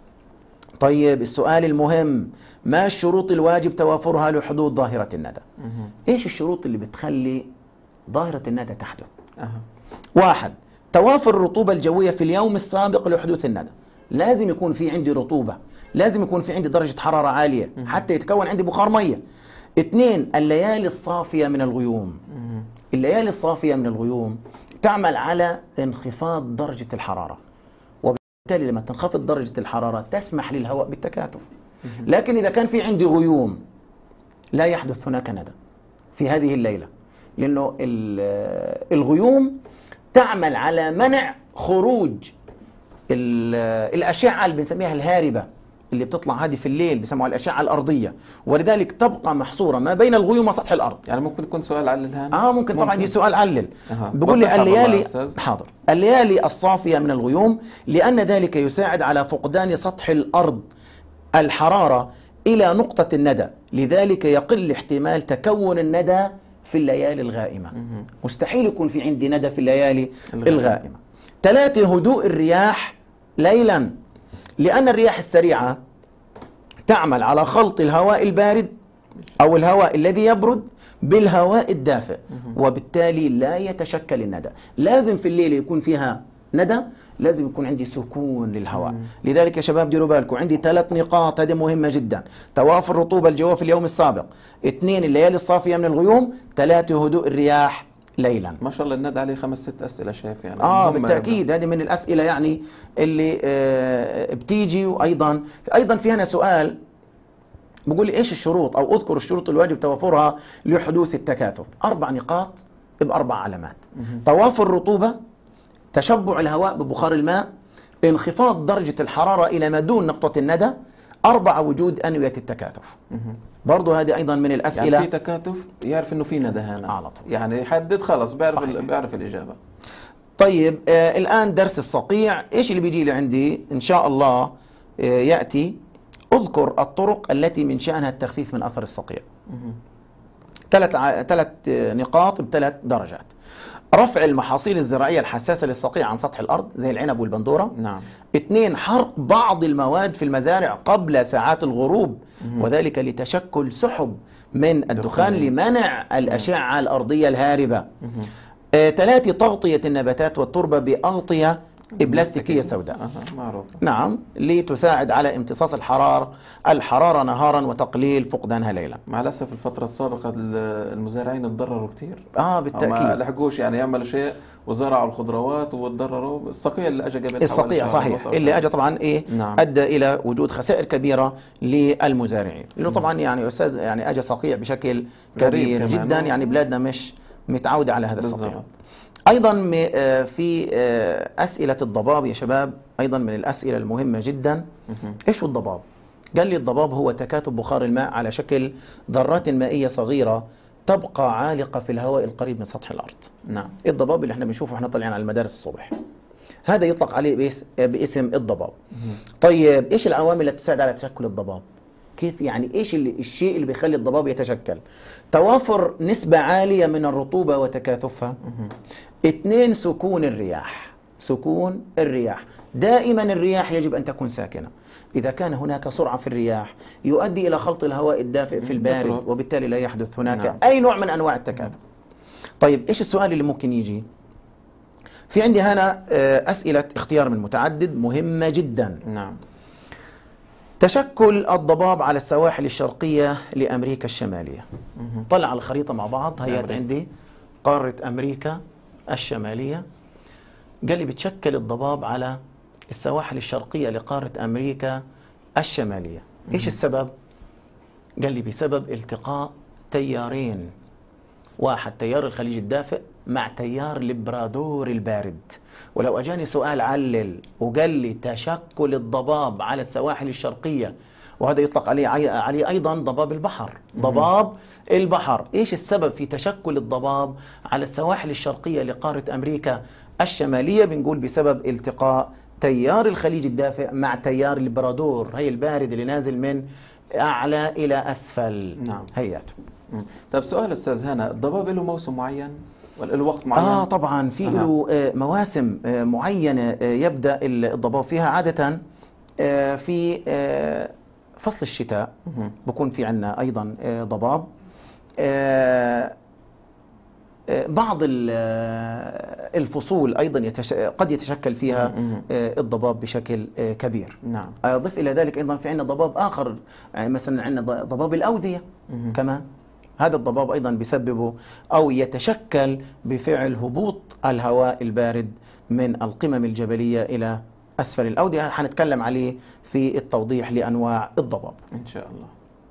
طيب السؤال المهم، ما الشروط الواجب توافرها لحدوث ظاهرة الندى؟ مم. ايش الشروط اللي بتخلي ظاهرة الندى تحدث؟ أه. واحد، توافر الرطوبة الجوية في اليوم السابق لحدوث الندى. لازم يكون في عندي رطوبة، لازم يكون في عندي درجة حرارة عالية مم. حتى يتكون عندي بخار مية. اثنين، الليالي الصافية من الغيوم. مم. الليالي الصافية من الغيوم تعمل على انخفاض درجة الحرارة، وبالتالي لما تنخفض درجة الحرارة تسمح للهواء بالتكاثف. مم. لكن إذا كان في عندي غيوم لا يحدث هناك ندى في هذه الليلة، لأنه الغيوم تعمل على منع خروج الأشعة اللي بنسميها الهاربة اللي بتطلع هذه في الليل، بيسموها الأشعة الأرضية، ولذلك تبقى محصورة ما بين الغيوم وسطح الأرض. يعني ممكن يكون سؤال علل هان؟ اه ممكن, ممكن. طبعا يجي سؤال علل. أه. بقول لي الليالي حاضر الليالي الصافية من الغيوم لأن ذلك يساعد على فقدان سطح الأرض الحرارة إلى نقطة الندى، لذلك يقل احتمال تكون الندى في الليالي الغائمة. مم. مستحيل يكون في عندي ندى في الليالي الغائمة. الغائمة. ثلاثة، هدوء الرياح ليلا، لأن الرياح السريعة تعمل على خلط الهواء البارد أو الهواء الذي يبرد بالهواء الدافئ، وبالتالي لا يتشكل الندى. لازم في الليل يكون فيها ندى، لازم يكون عندي سكون للهواء. مم. لذلك يا شباب ديروا بالكم، عندي ثلاث نقاط هذه مهمة جدا: توافر الرطوبة الجوية في اليوم السابق، اثنين الليالي الصافية من الغيوم، ثلاثة هدوء الرياح ليلا. ما شاء الله الندى عليه خمس ست أسئلة شايف يعني. اه بالتأكيد هذه من الأسئلة يعني اللي آه بتيجي. وأيضا أيضا في هنا سؤال بقول لي ايش الشروط او اذكر الشروط الواجب توافرها لحدوث التكاثف. أربع نقاط بأربع علامات: مم. توافر الرطوبة، تشبع الهواء ببخار الماء، انخفاض درجة الحرارة إلى ما دون نقطة الندى، أربعة وجود أنوية التكاثف. برضه هذه أيضا من الأسئلة. يعني في تكاثف يعرف إنه في ندى هنا على طول، يعني يحدد خلص بيعرف بيعرف الإجابة. طيب آه الآن درس الصقيع. إيش اللي بيجي لي عندي إن شاء الله؟ آه يأتي اذكر الطرق التي من شأنها التخفيف من أثر الصقيع. ثلاث ع... ثلاث نقاط بثلاث درجات. رفع المحاصيل الزراعية الحساسة للصقيع عن سطح الأرض زي العنب والبندورة. نعم. اثنين، حرق بعض المواد في المزارع قبل ساعات الغروب، مم. وذلك لتشكل سحب من الدخان لمنع الأشعة الأرضية الهاربة. آه، ثلاثة، تغطية النباتات والتربة بأغطية بلاستيكية سوداء. أه. معروف. نعم، لتساعد على امتصاص الحرارة الحرارة نهارا وتقليل فقدانها ليلا. مع الأسف الفترة السابقة المزارعين تضرروا كثير. اه بالتأكيد. ما لحقوش يعني يعملوا شيء وزرعوا الخضروات وتضرروا. الصقيع اللي اجى قبل الصقيع صحيح اللي اجى طبعا ايه نعم. ادى الى وجود خسائر كبيره للمزارعين، لانه طبعا يعني استاذ يعني اجى صقيع بشكل كبير جدا، يعني بلادنا مش متعوده على هذا الصقيع. ايضا في اسئله الضباب يا شباب، ايضا من الاسئله المهمه جدا. ايش هو الضباب؟ قال لي الضباب هو تكاثف بخار الماء على شكل ذرات مائيه صغيره تبقى عالقة في الهواء القريب من سطح الأرض. نعم. الضباب اللي احنا بنشوفه احنا طالعين على المدارس الصبح، هذا يطلق عليه باسم الضباب. طيب ايش العوامل اللي تساعد على تشكل الضباب؟ كيف يعني ايش اللي الشيء اللي بيخلي الضباب يتشكل؟ توافر نسبة عالية من الرطوبة وتكاثفها. اثنين، سكون الرياح. سكون الرياح، دائما الرياح يجب أن تكون ساكنة. إذا كان هناك سرعة في الرياح يؤدي إلى خلط الهواء الدافئ في البارد، وبالتالي لا يحدث هناك نعم. أي نوع من أنواع التكاثف. طيب إيش السؤال اللي ممكن يجي؟ في عندي هنا أسئلة اختيار من متعدد مهمة جدا. نعم. تشكل الضباب على السواحل الشرقية لأمريكا الشمالية. طلع على الخريطة مع بعض. هيا عندي قارة أمريكا الشمالية. قال لي بتشكل الضباب على السواحل الشرقية لقارة أمريكا الشمالية. إيش السبب؟ قال لي بسبب التقاء تيارين، واحد تيار الخليج الدافئ مع تيار لبرادور البارد. ولو أجاني سؤال علل وقال لي تشكل الضباب على السواحل الشرقية، وهذا يطلق عليه عليه أيضا ضباب البحر. ضباب البحر، إيش السبب في تشكل الضباب على السواحل الشرقية لقارة أمريكا الشمالية؟ بنقول بسبب التقاء تيار الخليج الدافئ مع تيار البرادور، هي البارد اللي نازل من أعلى إلى أسفل. نعم. هياته. طيب سؤال أستاذ هنا، الضباب له موسم معين ولا له وقت معين؟ آه طبعا في له آه مواسم آه معينة آه يبدأ الضباب فيها عادة آه في آه فصل الشتاء. بكون في عندنا أيضا آه ضباب. آه بعض الفصول أيضا يتش... قد يتشكل فيها الضباب بشكل كبير. نعم. أضف إلى ذلك أيضا في عندنا ضباب آخر، يعني مثلا عندنا ضباب الأودية كمان. هذا الضباب أيضا بيسببه أو يتشكل بفعل هبوط الهواء البارد من القمم الجبلية إلى أسفل الأودية. حنتكلم عليه في التوضيح لأنواع الضباب إن شاء الله.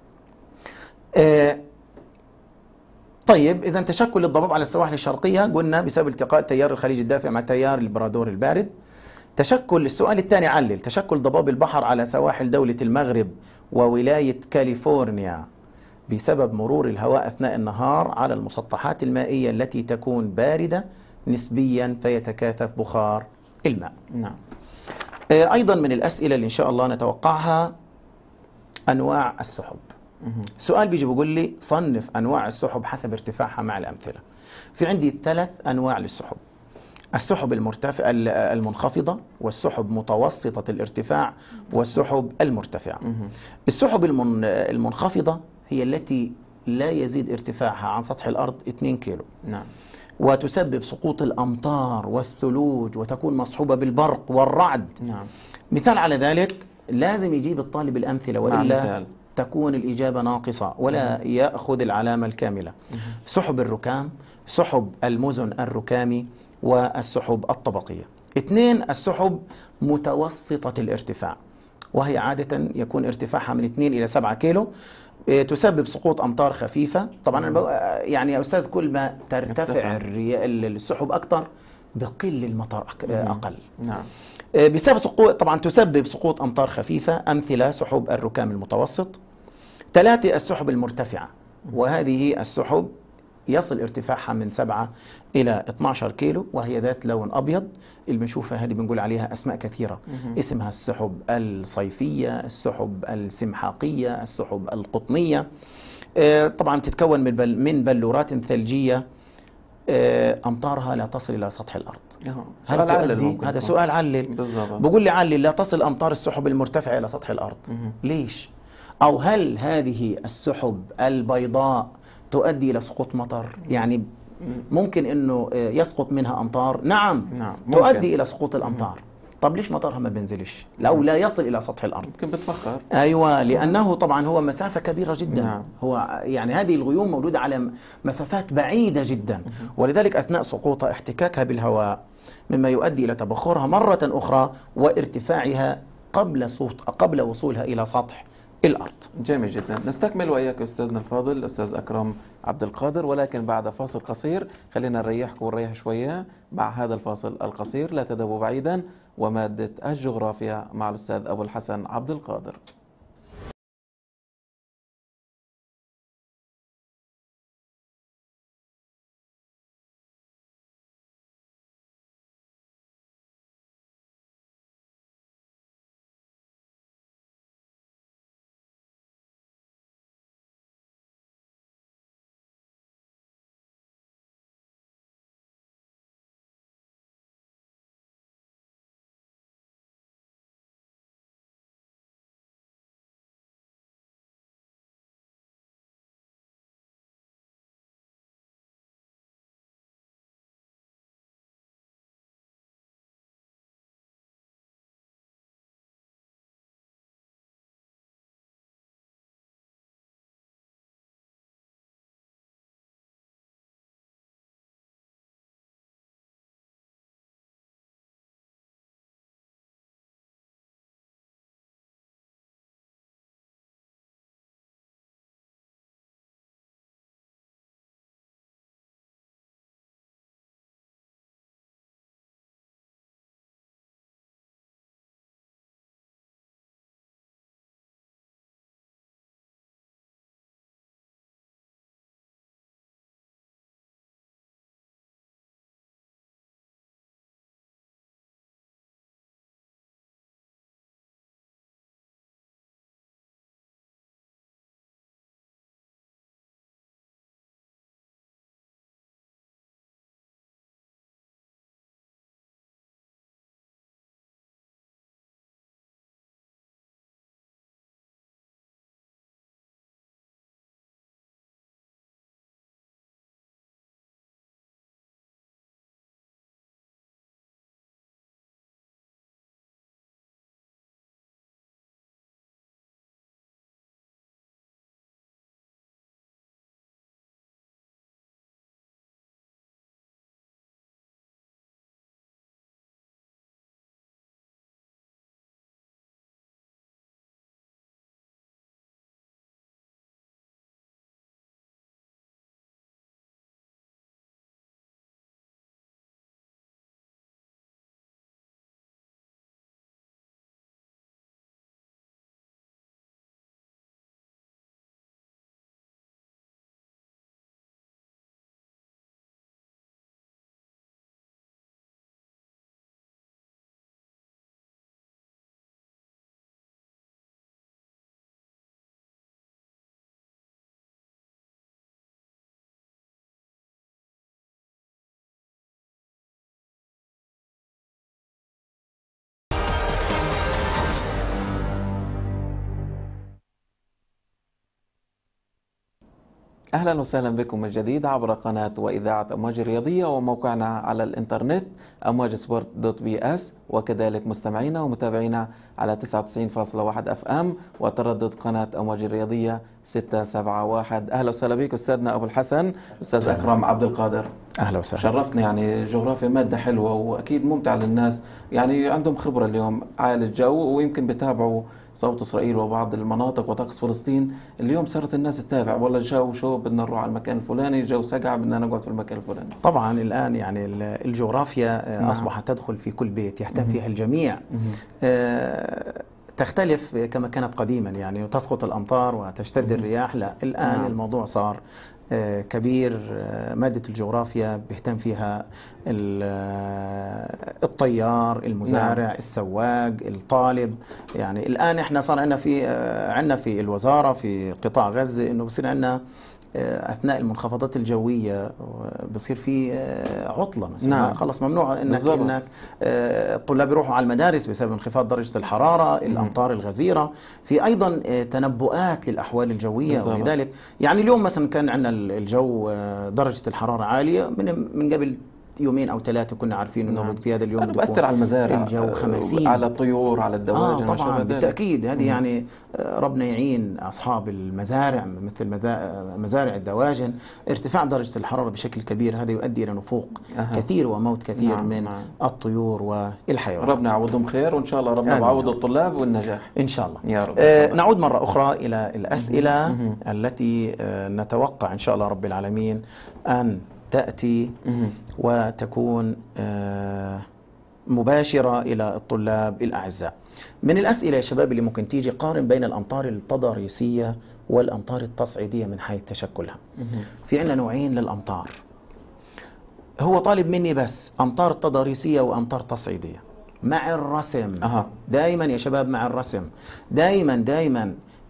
آه طيب إذا تشكل الضباب على السواحل الشرقية قلنا بسبب التقاء تيار الخليج الدافئ مع تيار البرادور البارد. تشكل السؤال الثاني علل تشكل ضباب البحر على سواحل دولة المغرب وولاية كاليفورنيا بسبب مرور الهواء أثناء النهار على المسطحات المائية التي تكون باردة نسبيا فيتكاثف بخار الماء. نعم. أيضا من الأسئلة اللي إن شاء الله نتوقعها أنواع السحب. سؤال بيجي بيقول لي صنف أنواع السحب حسب ارتفاعها مع الأمثلة. في عندي ثلاث أنواع للسحب: السحب المرتفعة المنخفضة، والسحب متوسطة الارتفاع، والسحب المرتفعة. السحب المنخفضة هي التي لا يزيد ارتفاعها عن سطح الأرض اثنين كيلو. نعم. وتسبب سقوط الأمطار والثلوج وتكون مصحوبة بالبرق والرعد. نعم. مثال على ذلك لازم يجيب الطالب الأمثلة وإلا تكون الإجابة ناقصة ولا مم. يأخذ العلامة الكاملة. مم. سحب الركام، سحب المزن الركامي، والسحب الطبقية. اثنين، السحب متوسطة الارتفاع، وهي عادة يكون ارتفاعها من اثنين إلى سبعة كيلو. تسبب سقوط أمطار خفيفة. طبعا أنا يعني يا أستاذ كل ما ترتفع السحب أكثر بقل المطر أقل. نعم. بسبب سقوط طبعا تسبب سقوط أمطار خفيفة. أمثلة سحب الركام المتوسط. ثلاثة، السحب المرتفعة، وهذه السحب يصل ارتفاعها من سبعة إلى اثني عشر كيلو، وهي ذات لون أبيض. اللي بنشوفها هذه بنقول عليها أسماء كثيرة، اسمها السحب الصيفية، السحب السمحاقية، السحب القطنية. طبعا تتكون من بل من بلورات ثلجية أمطارها لا تصل إلى سطح الأرض. سؤال علل، هذا سؤال علل. بقول لي علل لا تصل أمطار السحب المرتفعة إلى سطح الأرض. مه. ليش؟ أو هل هذه السحب البيضاء تؤدي إلى سقوط مطر؟ يعني ممكن أنه يسقط منها أمطار. نعم, نعم. تؤدي إلى سقوط الأمطار. طب ليش مطرها ما بينزلش لو لا يصل إلى سطح الأرض؟ يمكن بتفكر. أيوة، لأنه طبعا هو مسافة كبيرة جدا. نعم. هو يعني هذه الغيوم موجودة على مسافات بعيدة جدا، ولذلك أثناء سقوطها احتكاكها بالهواء مما يؤدي إلى تبخرها مرة أخرى وارتفاعها قبل صوت قبل وصولها إلى سطح الأرض. جميل جدا. نستكمل وإياك أستاذنا الفاضل أستاذ أكرم عبد القادر، ولكن بعد فاصل قصير. خلينا نريحكم ونريح شوية مع هذا الفاصل القصير. لا تذهبوا بعيدا، ومادة الجغرافيا مع الأستاذ أبو الحسن عبد القادر. أهلا وسهلا بكم من جديد عبر قناة وإذاعة أمواج الرياضية وموقعنا على الإنترنت أمواج سبورت دوت بي اس، وكذلك مستمعينا ومتابعينا على تسعة وتسعين فاصلة واحد اف ام وتردد قناة أمواج الرياضية ستة سبعة واحد. أهلا وسهلا بك أستاذنا أبو الحسن أستاذ أكرم عبد القادر. أهلا وسهلا. شرفتني. يعني جغرافيا مادة حلوة وأكيد ممتعة للناس، يعني عندهم خبرة اليوم عالي الجو، ويمكن بتابعوا صوت إسرائيل وبعض المناطق وطقس فلسطين. اليوم صارت الناس تتابع، والله الجو شو بدنا نروح على المكان الفلاني، الجو سقع بدنا نقعد في المكان الفلاني. طبعا الآن يعني الجغرافيا نعم. أصبحت تدخل في كل بيت يهتم فيها الجميع. آه تختلف كما كانت قديما، يعني وتسقط الأمطار وتشتد الرياح. لا، الآن نعم. الموضوع صار كبير. مادة الجغرافيا بيهتم فيها الطيار، المزارع، نعم. السواق، الطالب. يعني الآن احنا صار عندنا في عندنا في الوزارة في قطاع غزة انه بصير عندنا اثناء المنخفضات الجويه بصير في عطله مثلا، نعم. خلص ممنوع انك بالزبط. انك الطلاب يروحوا على المدارس بسبب انخفاض درجه الحراره، مم. الامطار الغزيره. في ايضا تنبؤات للاحوال الجويه بالزبط. ولذلك يعني اليوم مثلا كان عندنا الجو درجه الحراره عاليه من من قبل يومين او ثلاثه كنا عارفين انه نعم. في هذا اليوم بتاثر على المزارع، الجو خمسين، على الطيور، على الدواجن. آه طبعا بالتاكيد. هذه يعني ربنا يعين اصحاب المزارع مثل مزارع الدواجن. ارتفاع درجه الحراره بشكل كبير هذا يؤدي الى نفوق أه. كثير وموت كثير نعم. من نعم. الطيور والحيوانات. ربنا يعوضهم خير، وان شاء الله ربنا يعوض الطلاب والنجاح ان شاء الله يا رب. آه نعود مره اخرى الى الاسئله مم. التي آه نتوقع ان شاء الله رب العالمين ان تأتي وتكون مباشرة إلى الطلاب الأعزاء. من الأسئلة يا شباب اللي ممكن تيجي، قارن بين الأمطار التضاريسية والأمطار التصعيدية من حيث تشكلها. في عندنا نوعين للأمطار. هو طالب مني بس أمطار تضاريسية وأمطار تصعيدية مع الرسم. أه. دائما يا شباب مع الرسم، دائما دائما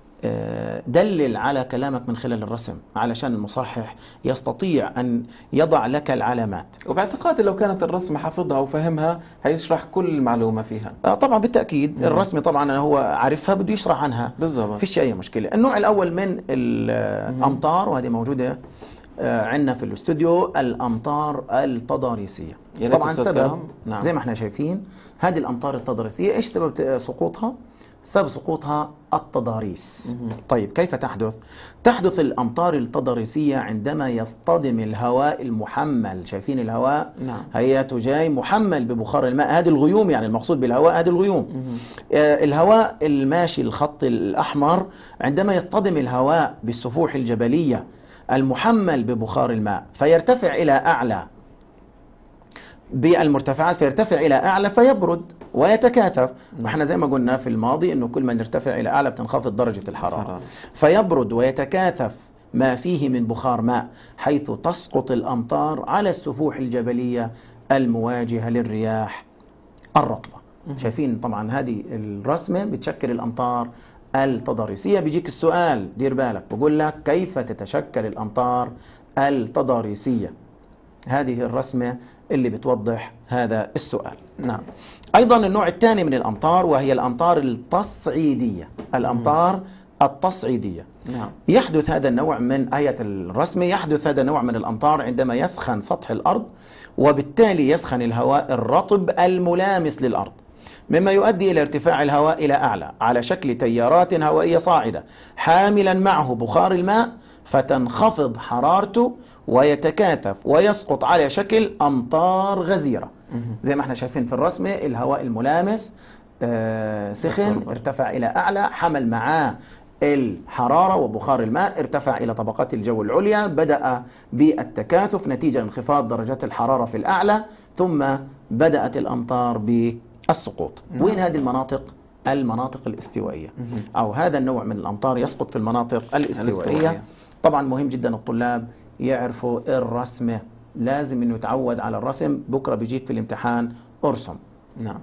دلل على كلامك من خلال الرسم علشان المصحح يستطيع أن يضع لك العلامات. وباعتقادي لو كانت الرسم حافظها وفهمها هيشرح كل المعلومة فيها. آه طبعا بالتأكيد. مم. الرسم طبعا هو عارفها بده يشرح عنها بالضبط، فيش أي مشكلة. النوع الأول من الأمطار وهذه موجودة عندنا في الاستوديو، الأمطار التضاريسية. طبعا سبب نعم. زي ما احنا شايفين هذه الأمطار التضاريسية، إيش سبب سقوطها؟ سبب سقوطها التضاريس. مم. طيب كيف تحدث؟ تحدث الأمطار التضاريسية عندما يصطدم الهواء المحمل. شايفين الهواء؟ نعم. هياته جاي محمل ببخار الماء، هذه الغيوم، يعني المقصود بالهواء هذه الغيوم. آه الهواء الماشي الخط الأحمر عندما يصطدم الهواء بالسفوح الجبلية المحمل ببخار الماء فيرتفع إلى أعلى بالمرتفعات، فيرتفع إلى أعلى فيبرد ويتكاثف. واحنا زي ما قلنا في الماضي انه كل ما نرتفع الى اعلى بتنخفض درجه الحراره، فيبرد ويتكاثف ما فيه من بخار ماء، حيث تسقط الامطار على السفوح الجبليه المواجهه للرياح الرطبه. شايفين طبعا هذه الرسمه بتشكل الامطار التضاريسيه. بيجيك السؤال، دير بالك، بقول لك كيف تتشكل الامطار التضاريسيه. هذه الرسمه اللي بتوضح هذا السؤال. نعم. أيضا النوع الثاني من الأمطار وهي الأمطار التصعيدية. الأمطار التصعيدية. نعم. يحدث هذا النوع من آية الرسمة، يحدث هذا النوع من الأمطار عندما يسخن سطح الأرض، وبالتالي يسخن الهواء الرطب الملامس للأرض، مما يؤدي إلى ارتفاع الهواء إلى أعلى على شكل تيارات هوائية صاعدة حاملا معه بخار الماء، فتنخفض حرارته ويتكاثف ويسقط على شكل أمطار غزيرة. زي ما احنا شايفين في الرسمة، الهواء الملامس آه سخن، ارتفع إلى أعلى، حمل معاه الحرارة وبخار الماء، ارتفع إلى طبقات الجو العليا، بدأ بالتكاثف نتيجة انخفاض درجات الحرارة في الأعلى، ثم بدأت الأمطار بالسقوط. وين هذه المناطق؟ المناطق الاستوائية، أو هذا النوع من الأمطار يسقط في المناطق الاستوائية. طبعا مهم جدا الطلاب يعرفوا الرسمة، لازم انه يتعود على الرسم. بكرة بيجيك في الامتحان ارسم. نعم.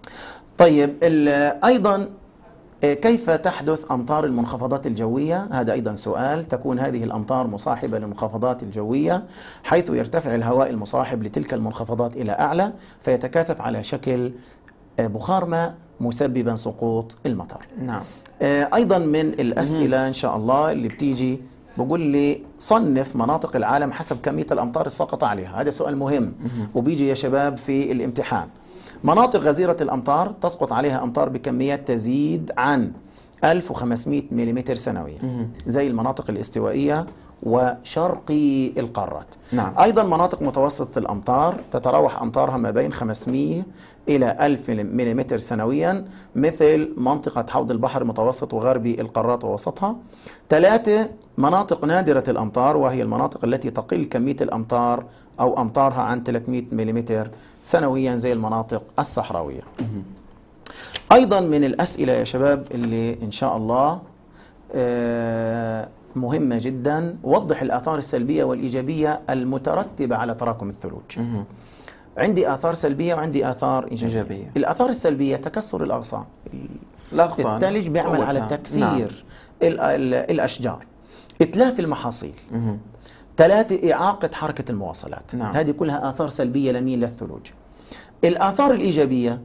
طيب ايضا كيف تحدث امطار المنخفضات الجوية؟ هذا ايضا سؤال. تكون هذه الامطار مصاحبة للمنخفضات الجوية، حيث يرتفع الهواء المصاحب لتلك المنخفضات الى اعلى، فيتكاثف على شكل بخار ماء مسببا سقوط المطر. نعم. ايضا من الاسئلة ان شاء الله اللي بتيجي، بقول لي صنف مناطق العالم حسب كمية الأمطار الساقطة عليها. هذا سؤال مهم وبيجي يا شباب في الامتحان. مناطق غزيرة الأمطار تسقط عليها أمطار بكميات تزيد عن ألف وخمسمائة ملم سنويا، زي المناطق الاستوائية وشرقي القارات. نعم. أيضا مناطق متوسطة الأمطار تتراوح أمطارها ما بين خمسمائة إلى ألف ملم سنويا، مثل منطقة حوض البحر متوسط وغربي القارات ووسطها. ثلاثة، مناطق نادرة الأمطار، وهي المناطق التي تقل كمية الأمطار أو أمطارها عن ثلاثمائة ملم سنويا، زي المناطق الصحراوية. أيضا من الأسئلة يا شباب اللي إن شاء الله آه مهمة جدا، وضح الآثار السلبية والإيجابية المترتبة على تراكم الثلوج. مهم. عندي آثار سلبية وعندي آثار إيجابية. إيجابية. الآثار السلبية تكسر الأغصان. الأغصان الثلج بيعمل على قوتها. تكسير نعم. ال- ال- الأشجار، إتلاف المحاصيل. مهم. ثلاثة، إعاقة حركة المواصلات. نعم. هذه كلها آثار سلبية لمين؟ للثلوج. الآثار الإيجابية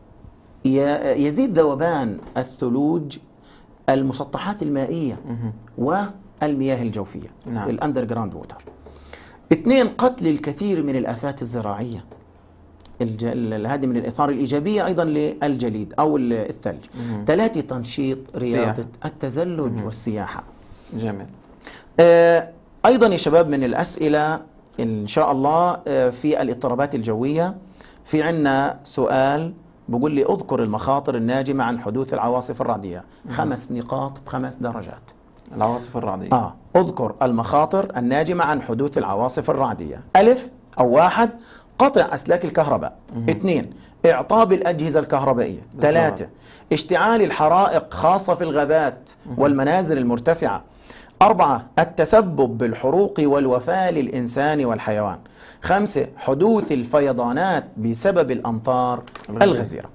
ي- يزيد ذوبان الثلوج المسطحات المائية مهم. والمياه الجوفية، نعم. الأندر جراوند ووتر. اثنين، قتل الكثير من الآفات الزراعية. الج... ال- هذه من الآثار الإيجابية أيضا للجليد أو ال- الثلج. مهم. ثلاثة، تنشيط رياضة السياحة. التزلج مهم. والسياحة. جميل. آه، أيضا يا شباب من الأسئلة إن شاء الله آه، في الاضطرابات الجوية، في عنا سؤال بقول لي اذكر المخاطر الناجمة عن حدوث العواصف الرعدية. خمس نقاط بخمس درجات. العواصف الرعدية. آه اذكر المخاطر الناجمة عن حدوث العواصف الرعدية. ألف أو واحد، قطع أسلاك الكهرباء. اثنين، إعطاب الأجهزة الكهربائية. ثلاثة، اشتعال الحرائق خاصة في الغابات والمنازل المرتفعة. أربعة، التسبب بالحروق والوفاة للإنسان والحيوان. خمسة، حدوث الفيضانات بسبب الأمطار الغزيرة.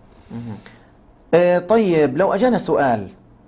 آه طيب لو أجانا سؤال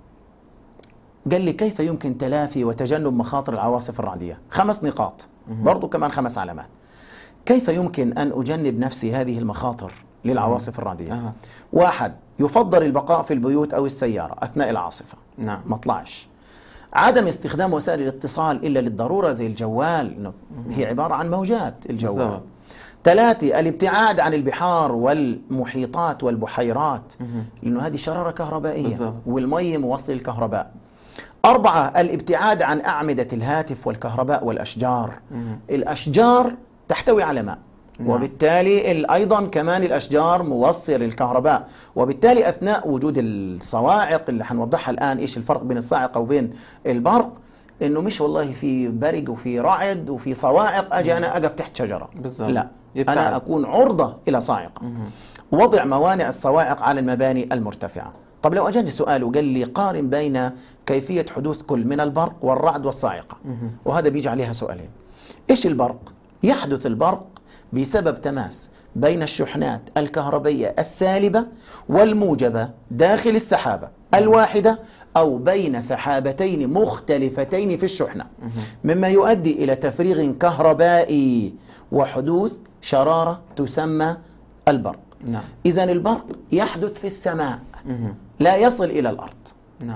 قال لي كيف يمكن تلافي وتجنب مخاطر العواصف الرعدية؟ خمس نقاط، برضو كمان خمس علامات. كيف يمكن أن أجنب نفسي هذه المخاطر للعواصف الرعدية؟ أها. واحد، يفضل البقاء في البيوت أو السيارة أثناء العاصفة، نعم. ما اطلعش. عدم استخدام وسائل الاتصال إلا للضرورة زي الجوال، إنه هي عبارة عن موجات الجوال. بالضبط. ثلاثة، الابتعاد عن البحار والمحيطات والبحيرات، مهم. لأنه هذه شرارة كهربائية بالضبط. والمي موصل الكهرباء. أربعة، الابتعاد عن أعمدة الهاتف والكهرباء والأشجار. مهم. الأشجار تحتوي على ماء، نعم. وبالتالي ال- أيضا كمان الأشجار موصلة للكهرباء، وبالتالي أثناء وجود الصواعق اللي حنوضحها الآن إيش الفرق بين الصاعقة وبين البرق، إنه مش والله في برق وفي رعد وفي صواعق أجي أنا أقف تحت شجرة. بالضبط. لا، يبتعد. أنا أكون عرضة إلى صاعقة. مهم. وضع موانع الصواعق على المباني المرتفعة. طب لو أجاني سؤال وقال لي قارن بين كيفية حدوث كل من البرق والرعد والصاعقة، مهم. وهذا بيجي عليها سؤالين. إيش البرق؟ يحدث البرق بسبب تماس بين الشحنات الكهربية السالبة والموجبة داخل السحابة الواحدة أو بين سحابتين مختلفتين في الشحنة، مما يؤدي إلى تفريغ كهربائي وحدوث شرارة تسمى البرق. نعم. إذن البرق يحدث في السماء، مهم. لا يصل إلى الأرض. نعم.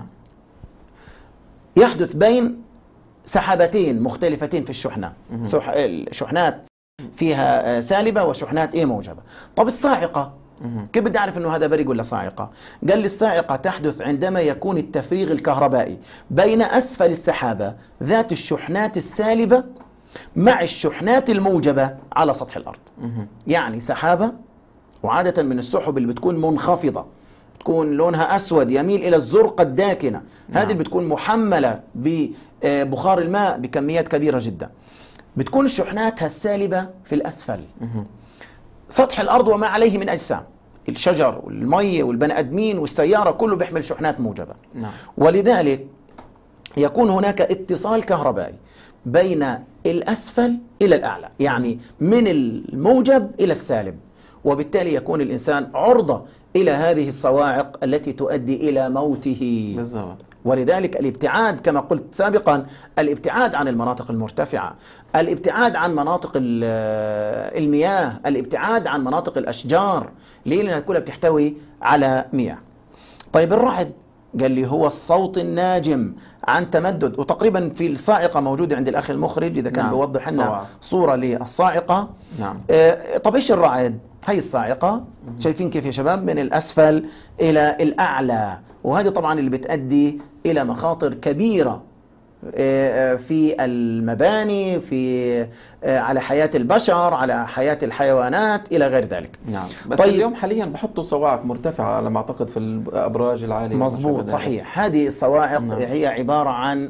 يحدث بين سحابتين مختلفتين في الشحنة، سح... الشحنات فيها آه، سالبة وشحنات إيه موجبة. طب الصاعقة مهم. كيف بدي أعرف إنه هذا برق ولا صاعقة؟ قال لي الصاعقة تحدث عندما يكون التفريغ الكهربائي بين أسفل السحابة ذات الشحنات السالبة مع الشحنات الموجبة على سطح الأرض. مهم. يعني سحابة، وعادة من السحب اللي بتكون منخفضة، بتكون لونها أسود يميل إلى الزرقة الداكنة، نعم. هذه اللي بتكون محملة ببخار الماء بكميات كبيرة جدا، بتكون شحناتها السالبة في الأسفل. مهم. سطح الأرض وما عليه من أجسام، الشجر والمية والبني آدمين والسيارة كله بيحمل شحنات موجبة. نعم. ولذلك يكون هناك اتصال كهربائي بين الأسفل إلى الأعلى، يعني من الموجب إلى السالب، وبالتالي يكون الإنسان عرضة إلى هذه الصواعق التي تؤدي إلى موته. بالضبط. ولذلك الابتعاد كما قلت سابقا، الابتعاد عن المناطق المرتفعة، الابتعاد عن مناطق ال- المياه، الابتعاد عن مناطق الأشجار، ليه؟ لأنها كلها بتحتوي على مياه. طيب الرعد قال لي هو الصوت الناجم عن تمدد، وتقريبا في الصاعقة موجودة عند الأخ المخرج إذا كان نعم. بيوضح لنا صواعق. صورة للصاعقة. نعم. آه، طب إيش الرعد؟ هي الصاعقة، شايفين كيف يا شباب؟ من الأسفل إلى الأعلى، وهذه طبعا اللي بتؤدي إلى مخاطر كبيرة آه، في المباني، في آه، على حياة البشر، على حياة الحيوانات إلى غير ذلك. نعم. بس طيب. اليوم حاليا بحطوا صواعق مرتفعة على ما أعتقد في الأبراج العالية. وما شابه مظبوط، ذلك. صحيح. هذه الصواعق نعم. هي عبارة عن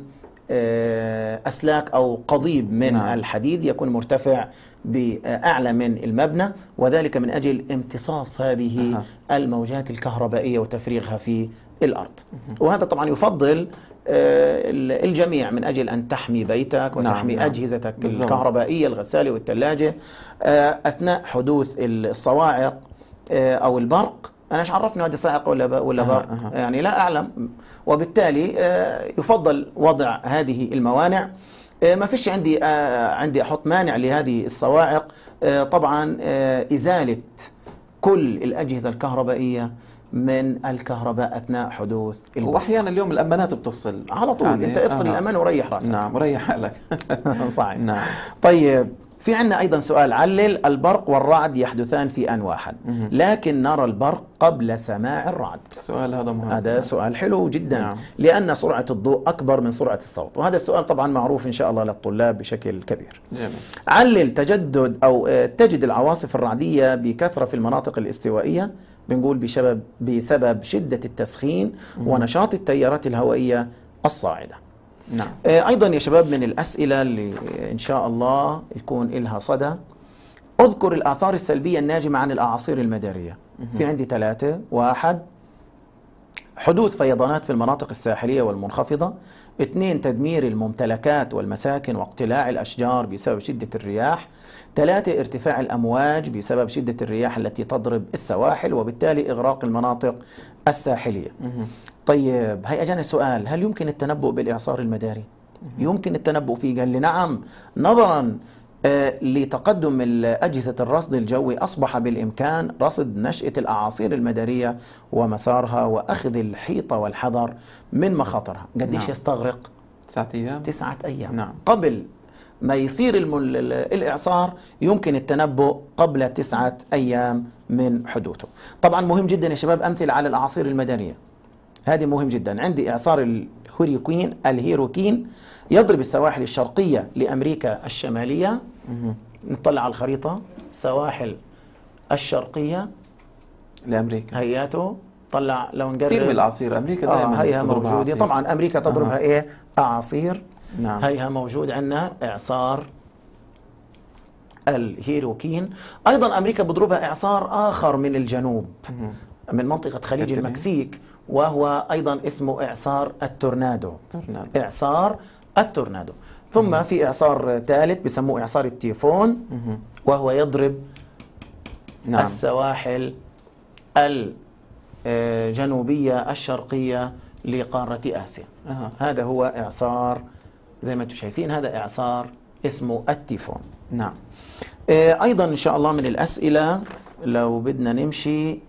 أسلاك أو قضيب من نعم. الحديد يكون مرتفع بأعلى من المبنى، وذلك من أجل امتصاص هذه أه. الموجات الكهربائية وتفريغها في الأرض. وهذا طبعا يفضل الجميع من أجل أن تحمي بيتك وتحمي نعم. أجهزتك بالزبط. الكهربائية، الغسالة والثلاجة، أثناء حدوث الصواعق أو البرق. أنا إيش عرفني هذه صاعقة ولا ولا برق؟ أه. أه. يعني لا أعلم، وبالتالي يفضل وضع هذه الموانع. ما فيش عندي عندي أحط مانع لهذه الصواعق. طبعا إزالة كل الأجهزة الكهربائية من الكهرباء أثناء حدوث البرق. وأحيانا اليوم الأمانات بتفصل على طول يعني أنت افصل آه. الأمان وريح راسك. نعم ريح حالك. صحيح. نعم. طيب في عندنا أيضا سؤال: علل البرق والرعد يحدثان في آن واحد، لكن نرى البرق قبل سماع الرعد. السؤال هذا مهم. هذا سؤال حلو جدا. نعم. لأن سرعة الضوء أكبر من سرعة الصوت، وهذا السؤال طبعا معروف إن شاء الله للطلاب بشكل كبير. جميل. علل تجدد أو تجد العواصف الرعدية بكثرة في المناطق الاستوائية. بنقول بسبب بسبب شدة التسخين ونشاط التيارات الهوائية الصاعدة. نعم. أيضا يا شباب من الأسئلة اللي إن شاء الله يكون لها صدى: أذكر الآثار السلبية الناجمة عن الأعاصير المدارية. في عندي ثلاثة: واحد، حدوث فيضانات في المناطق الساحلية والمنخفضة. اثنين، تدمير الممتلكات والمساكن واقتلاع الأشجار بسبب شدة الرياح. ثلاثة، ارتفاع الأمواج بسبب شدة الرياح التي تضرب السواحل وبالتالي إغراق المناطق الساحلية. طيب هي أجانا سؤال: هل يمكن التنبؤ بالإعصار المداري؟ يمكن التنبؤ فيه. قال لي نعم، نظرا آه لتقدم أجهزة الرصد الجوي أصبح بالإمكان رصد نشأة الأعاصير المدارية ومسارها وأخذ الحيطة والحذر من مخاطرها. قديش نعم. يستغرق؟ تسعة أيام. تسعة أيام. نعم. قبل ما يصير الإعصار يمكن التنبؤ قبل تسعة أيام من حدوثه. طبعا مهم جدا يا شباب أمثلة على الأعاصير المدارية، هذه مهم جدا. عندي إعصار الهوريكين الهيروكين يضرب السواحل الشرقية لأمريكا الشمالية. نطلع على الخريطة، السواحل الشرقية لأمريكا هياته. طلع لو نقرب كثير من الأعاصير أمريكا دائما آه هيها موجودة. طبعا أمريكا تضربها آه. إيه؟ أعاصير. نعم. هيها موجود عندنا إعصار الهيروكين. أيضا أمريكا بضربها إعصار آخر من الجنوب من منطقة خليج المكسيك، وهو أيضا اسمه إعصار التورنادو. تورنادو. إعصار التورنادو. ثم مم. في إعصار ثالث بسموه إعصار التيفون، مم. وهو يضرب نعم. السواحل الجنوبية الشرقية لقارة آسيا. أه. هذا هو إعصار زي ما انتم شايفين، هذا إعصار اسمه التيفون. نعم. أيضا إن شاء الله من الأسئلة لو بدنا نمشي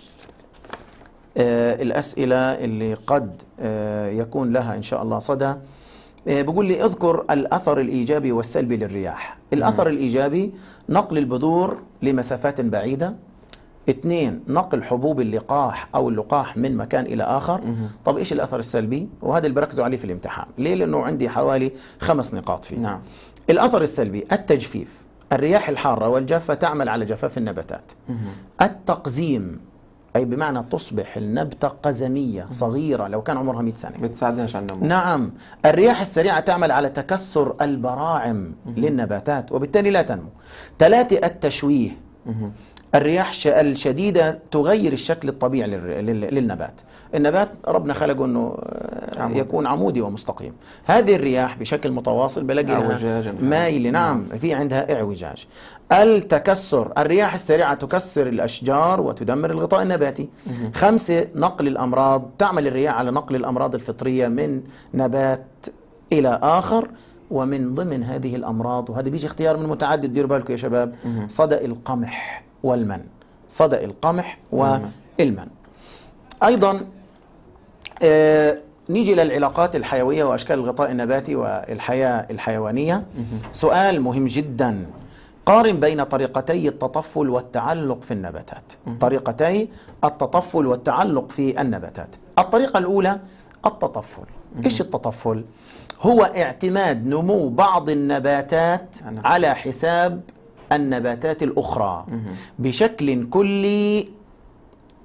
الأسئلة اللي قد يكون لها إن شاء الله صدى، بقول لي اذكر الأثر الإيجابي والسلبي للرياح. الأثر الإيجابي نقل البذور لمسافات بعيدة. اثنين، نقل حبوب اللقاح أو اللقاح من مكان إلى آخر. طب إيش الأثر السلبي؟ وهذا اللي بركزوا عليه في الامتحان. ليه؟ لأنه عندي حوالي خمس نقاط فيه. نعم. الأثر السلبي: التجفيف. الرياح الحارة والجافة تعمل على جفاف النباتات. التقزيم، أي بمعنى تصبح النبتة قزمية صغيرة لو كان عمرها مئة سنة. بتساعدهاش على النمو. نعم. الرياح السريعة تعمل على تكسر البراعم للنباتات وبالتالي لا تنمو. ثلاثة، التشويه. الرياح الشديدة تغير الشكل الطبيعي للنبات. النبات ربنا خلقه أنه عمود. يكون عمودي ومستقيم. هذه الرياح بشكل متواصل بلاقي مايل. نعم. في عندها اعوجاج. التكسر: الرياح السريعة تكسر الأشجار وتدمر الغطاء النباتي. مه. خمسة، نقل الأمراض. تعمل الرياح على نقل الأمراض الفطرية من نبات إلى آخر، ومن ضمن هذه الأمراض، وهذا بيجي اختيار من متعدد، ديروا بالكم يا شباب، مه. صدأ القمح والمن. صدأ القمح والمن. أيضا آه نيجي للعلاقات الحيوية وأشكال الغطاء النباتي والحياة الحيوانية. سؤال مهم جدا: قارن بين طريقتي التطفل والتعلق في النباتات. طريقتي التطفل والتعلق في النباتات. الطريقة الأولى التطفل. إيش التطفل؟ هو اعتماد نمو بعض النباتات على حساب النباتات الأخرى بشكل كلي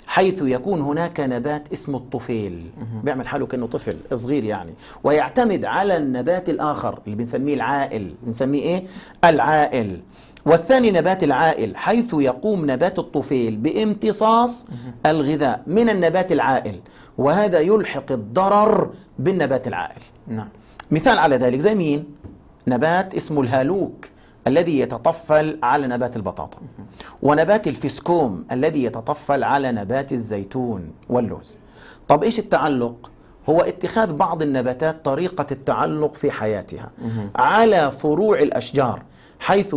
حيث يكون هناك نبات اسمه الطفيل، بيعمل حاله كأنه طفل صغير يعني، ويعتمد على النبات الآخر اللي بنسميه العائل، بنسميه إيه؟ العائل. والثاني نبات العائل، حيث يقوم نبات الطفيل بامتصاص الغذاء من النبات العائل، وهذا يلحق الضرر بالنبات العائل. نعم. مثال على ذلك زي مين؟ نبات اسمه الهالوك الذي يتطفل على نبات البطاطا، ونبات الفسكوم الذي يتطفل على نبات الزيتون واللوز. طب إيش التعلق؟ هو اتخاذ بعض النباتات طريقة التعلق في حياتها على فروع الأشجار، حيث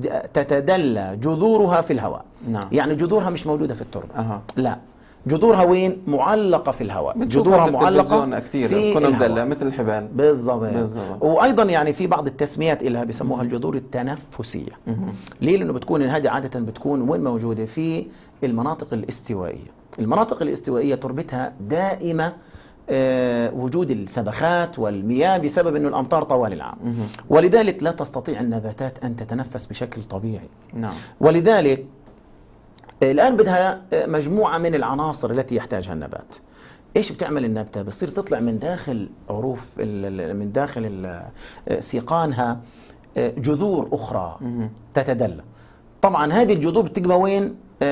تتدلى جذورها في الهواء. نعم. يعني جذورها مش موجودة في التربة. أه. لا، جذورها وين؟ معلقة في الهواء. جذورها معلقة في الهواء مثل الحبال. بالضبط. وأيضا يعني في بعض التسميات لها بيسموها الجذور التنفسية. ليه؟ لأنه بتكون هذه عادة بتكون وين موجودة؟ في المناطق الاستوائية. المناطق الاستوائية تربتها دائمة آه وجود السبخات والمياه بسبب أنه الأمطار طوال العام، ولذلك لا تستطيع النباتات أن تتنفس بشكل طبيعي. نعم. ولذلك الآن بدها مجموعة من العناصر التي يحتاجها النبات. إيش بتعمل النبتة؟ بتصير تطلع من داخل عروف من داخل سيقانها جذور أخرى تتدلى. طبعا هذه الجذور بتبقى وين؟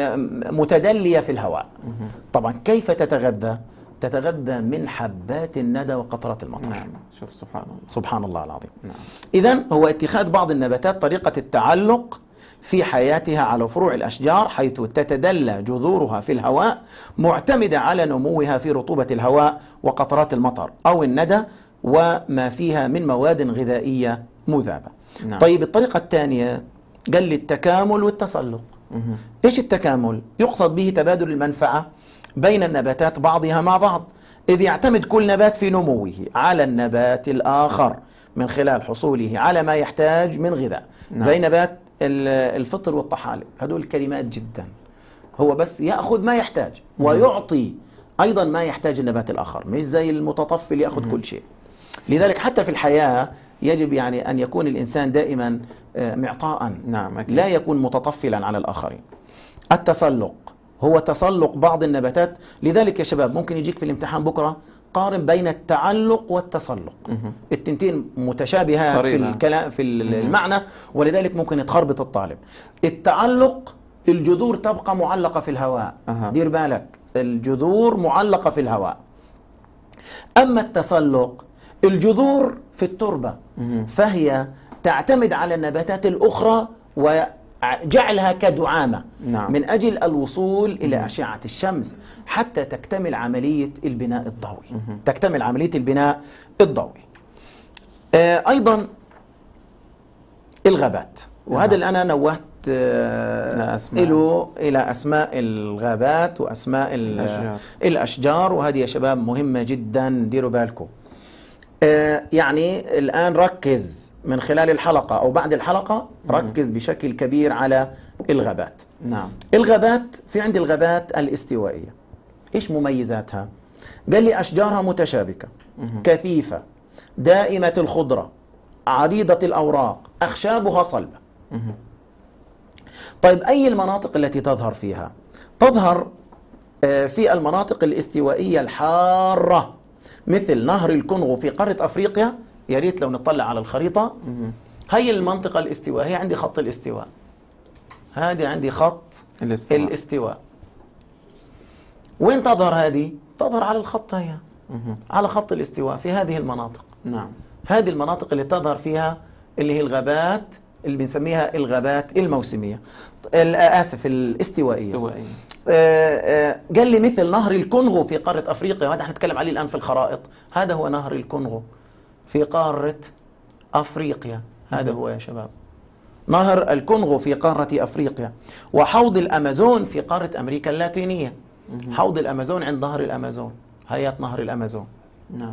متدلية في الهواء. طبعا كيف تتغذى؟ تتغذى من حبات الندى وقطرات المطر. نعم. شوف سبحان الله. سبحان الله العظيم. نعم. إذن هو اتخاذ بعض النباتات طريقة التعلق في حياتها على فروع الأشجار، حيث تتدلى جذورها في الهواء معتمدة على نموها في رطوبة الهواء وقطرات المطر أو الندى وما فيها من مواد غذائية مذابة. نعم. طيب الطريقة الثانية قال لي التكامل والتسلق. إيش التكامل؟ يقصد به تبادل المنفعة بين النباتات بعضها مع بعض، إذ يعتمد كل نبات في نموه على النبات الآخر من خلال حصوله على ما يحتاج من غذاء. نعم. زي نبات الفطر والطحالب، هدول كلمات جدا، هو بس يأخذ ما يحتاج ويعطي أيضا ما يحتاج النبات الآخر، مش زي المتطفل يأخذ كل شيء. لذلك حتى في الحياة يجب يعني أن يكون الإنسان دائما معطاء. نعم. أكيد. لا يكون متطفلا على الآخرين. التسلق هو تسلق بعض النباتات. لذلك يا شباب ممكن يجيك في الامتحان بكرة قارن بين التعلق والتسلق، التنتين متشابهات في الكلام في المعنى، ولذلك ممكن يتخربط الطالب. التعلق الجذور تبقى معلقة في الهواء. أه. دير بالك، الجذور معلقة في الهواء. أما التسلق الجذور في التربة، فهي تعتمد على النباتات الأخرى وجعلها كدعامة. نعم. من أجل الوصول إلى أشعة الشمس حتى تكتمل عملية البناء الضوئي. تكتمل عملية البناء الضوئي. آه أيضا الغابات، وهذا اللي أنا نوهت آه له إلى أسماء الغابات وأسماء الأشجار. الأشجار، وهذه يا شباب مهمة جدا، ديروا بالكم. آه يعني الآن ركز من خلال الحلقة أو بعد الحلقة، ركز بشكل كبير على الغابات. نعم. الغابات، في عند الغابات الاستوائية إيش مميزاتها؟ قال لي أشجارها متشابكة، كثيفة، دائمة الخضرة، عريضة الأوراق، أخشابها صلبة. طيب أي المناطق التي تظهر فيها؟ تظهر في المناطق الاستوائية الحارة، مثل نهر الكونغو في قارة أفريقيا. يا ريت لو نطلع على الخريطة، هي المنطقة الاستواء، هي عندي خط الاستواء، هذه عندي خط الاستواء. الاستواء وين تظهر هذه؟ تظهر على الخط، هي على خط الاستواء في هذه المناطق. نعم. هذه المناطق اللي تظهر فيها اللي هي الغابات اللي بنسميها الغابات الموسمية، آسف الاستوائية. استوائية. آه آه قال لي مثل نهر الكونغو في قارة أفريقيا، وهذا نتكلم عليه الآن في الخرائط. هذا هو نهر الكونغو في قارة أفريقيا، هذا هو يا شباب نهر الكونغو في قارة أفريقيا. وحوض الأمازون في قارة أمريكا اللاتينية. حوض الأمازون عند نهر الأمازون، هيئة نهر الأمازون. نعم.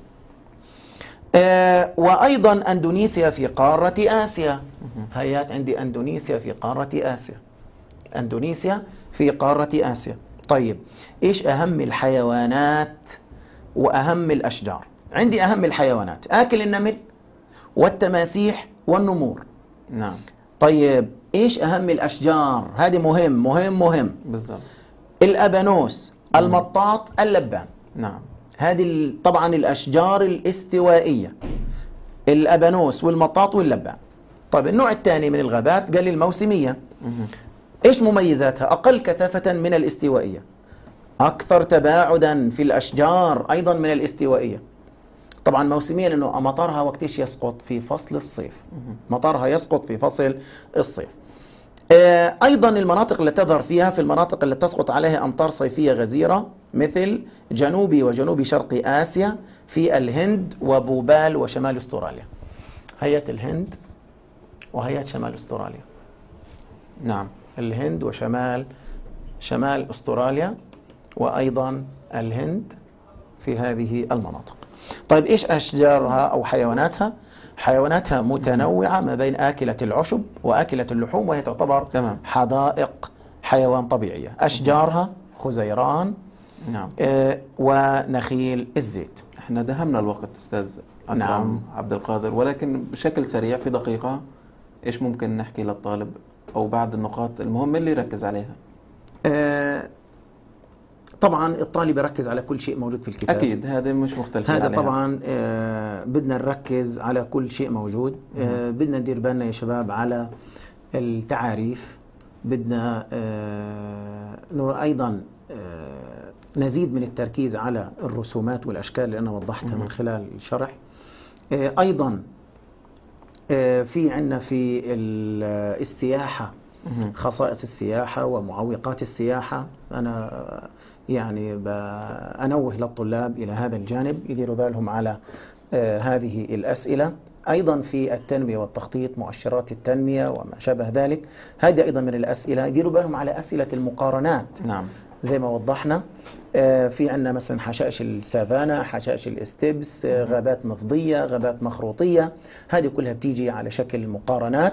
آه وأيضا أندونيسيا في قارة آسيا، هيئات عندي أندونيسيا في قارة آسيا. أندونيسيا في قارة آسيا. طيب إيش أهم الحيوانات وأهم الأشجار؟ عندي أهم الحيوانات آكل النمل والتماسيح والنمور. نعم. طيب إيش أهم الأشجار؟ هذه مهم مهم مهم بالضبط. الأبانوس، المطاط، اللبان. نعم. هذه ال- طبعا الأشجار الاستوائية، الأبانوس والمطاط واللبان. طيب النوع الثاني من الغابات قال لي الموسمية. إيش مميزاتها؟ أقل كثافة من الاستوائية، أكثر تباعدا في الأشجار أيضا من الاستوائية. طبعا موسمية لأنه مطرها وقتش يسقط في فصل الصيف، مطرها يسقط في فصل الصيف. آه، أيضا المناطق التي تظهر فيها في المناطق التي تسقط عليها أمطار صيفية غزيرة، مثل جنوبي وجنوب شرق آسيا، في الهند وبوبال وشمال أستراليا. هيئة الهند وهيئة شمال أستراليا. نعم. الهند وشمال شمال أستراليا، وأيضا الهند في هذه المناطق. طيب إيش أشجارها أو حيواناتها؟ حيواناتها متنوعة ما بين آكلة العشب وآكلة اللحوم، وهي تعتبر تمام. حدائق حيوان طبيعية. أشجارها خزيران نعم. آه ونخيل الزيت. احنا دهمنا الوقت أستاذ أكرم نعم. عبد القادر، ولكن بشكل سريع في دقيقة إيش ممكن نحكي للطالب أو بعض النقاط المهمة اللي يركز عليها؟ آه طبعا الطالب يركز على كل شيء موجود في الكتاب. أكيد هذا مش مختلفين هذا عليها. طبعا آه بدنا نركز على كل شيء موجود. آه بدنا ندير بالنا يا شباب على التعاريف. بدنا آه أيضا آه نزيد من التركيز على الرسومات والأشكال اللي أنا وضحتها من خلال الشرح. آه أيضا آه في عندنا في السياحة خصائص السياحة ومعوقات السياحة. أنا يعني بأنوه للطلاب إلى هذا الجانب، يديروا بالهم على آه هذه الأسئلة. أيضا في التنمية والتخطيط، مؤشرات التنمية وما شابه ذلك، هذه أيضا من الأسئلة. يديروا بالهم على أسئلة المقارنات. نعم. زي ما وضحنا آه في عندنا مثلا حشائش السافانا، حشائش الاستبس، آه غابات مفضية، غابات مخروطية، هذه كلها بتيجي على شكل مقارنات.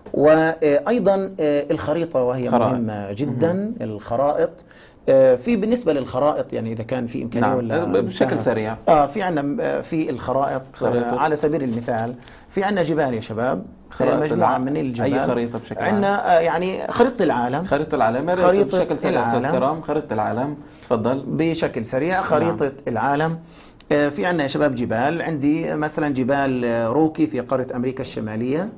وأيضا الخريطة وهي خرائط. مهمة جدا. مم. الخرائط في بالنسبة للخرائط يعني إذا كان في إمكانية. نعم. ولا بشكل سريع. آه في عندنا في الخرائط خريطة. على سبيل المثال في عندنا جبال يا شباب، خرائط مجموعة الع... من الجبال. أي خريطة بشكل عام؟ عندنا يعني خريطة العالم. خريطة العالم. خريطة بشكل سريع العالم. أستاذ كرام، خريطة العالم تفضل. بشكل سريع خريطة نعم. العالم. في عندنا يا شباب جبال. عندي مثلا جبال روكي في قارة أمريكا الشمالية،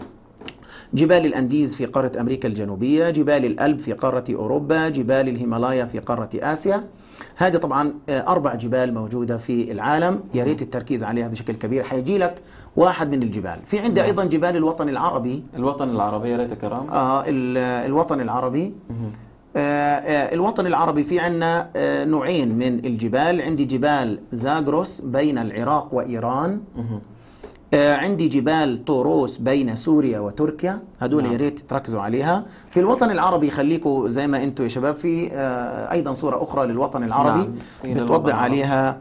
جبال الأنديز في قارة أمريكا الجنوبية، جبال الألب في قارة أوروبا، جبال الهيمالايا في قارة آسيا. هذه طبعا أربع جبال موجودة في العالم، يا ريت التركيز عليها بشكل كبير. حيجي لك واحد من الجبال. في عندي أيضا جبال الوطن العربي. الوطن العربي يا ريت كرام. آه الوطن العربي. آه آه الوطن العربي في عندنا آه نوعين من الجبال. عندي جبال زاغروس بين العراق وإيران. آه عندي جبال طوروس بين سوريا وتركيا. هذول نعم. يا ريت تركزوا عليها. في الوطن العربي خليكم زي ما انتم يا شباب. في آه ايضا صورة اخرى للوطن العربي نعم. بتوضح عليها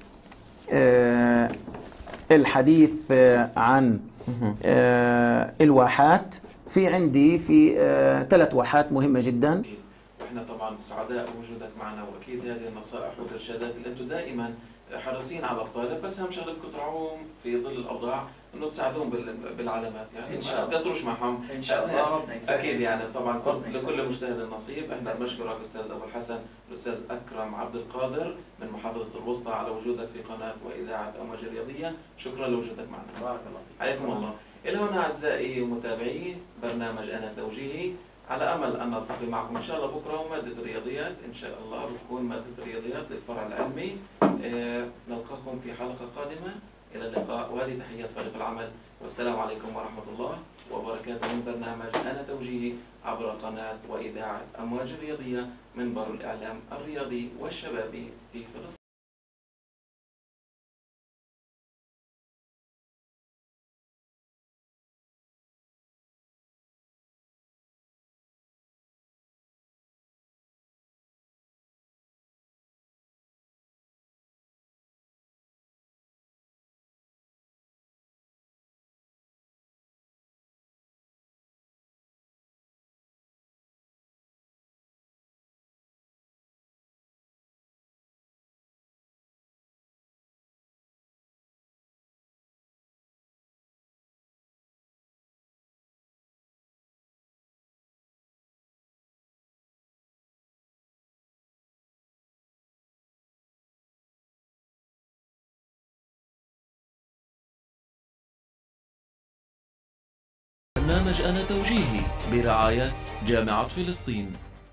آه الحديث آه عن آه الواحات. في عندي في آه ثلاث واحات مهمة جدا. احنا طبعا سعداء بوجودك معنا، واكيد هذه النصائح والارشادات اللي انتم دائما حريصين على الطالب، بس اهم شغله بدكم تراعوهم في ظل الاوضاع انه تساعدوهم بالعلامات، يعني ان شاء الله ما تقصروش معهم ان شاء الله. ربنا يسعدك. اكيد يعني طبعا لكل مجتهد نصيب. احنا بنشكرك استاذ ابو الحسن الاستاذ اكرم عبد القادر من محافظه الوسطى على وجودك في قناه واذاعه امواج الرياضيه. شكرا لوجودك معنا. بارك الله فيك. حياكم الله. الى هنا اعزائي متابعي برنامج انا توجيهي، على امل ان نلتقي معكم ان شاء الله بكره، وماده الرياضيات ان شاء الله بتكون ماده الرياضيات للفرع العلمي. آه نلقاكم في حلقه قادمه. الى اللقاء، وهذه تحيات فريق العمل، والسلام عليكم ورحمه الله وبركاته من برنامج انا توجيهي عبر قناه واذاعه امواج الرياضيه، منبر الاعلام الرياضي والشبابي في فلسطين. برنامج أنا توجيهي برعاية جامعة فلسطين.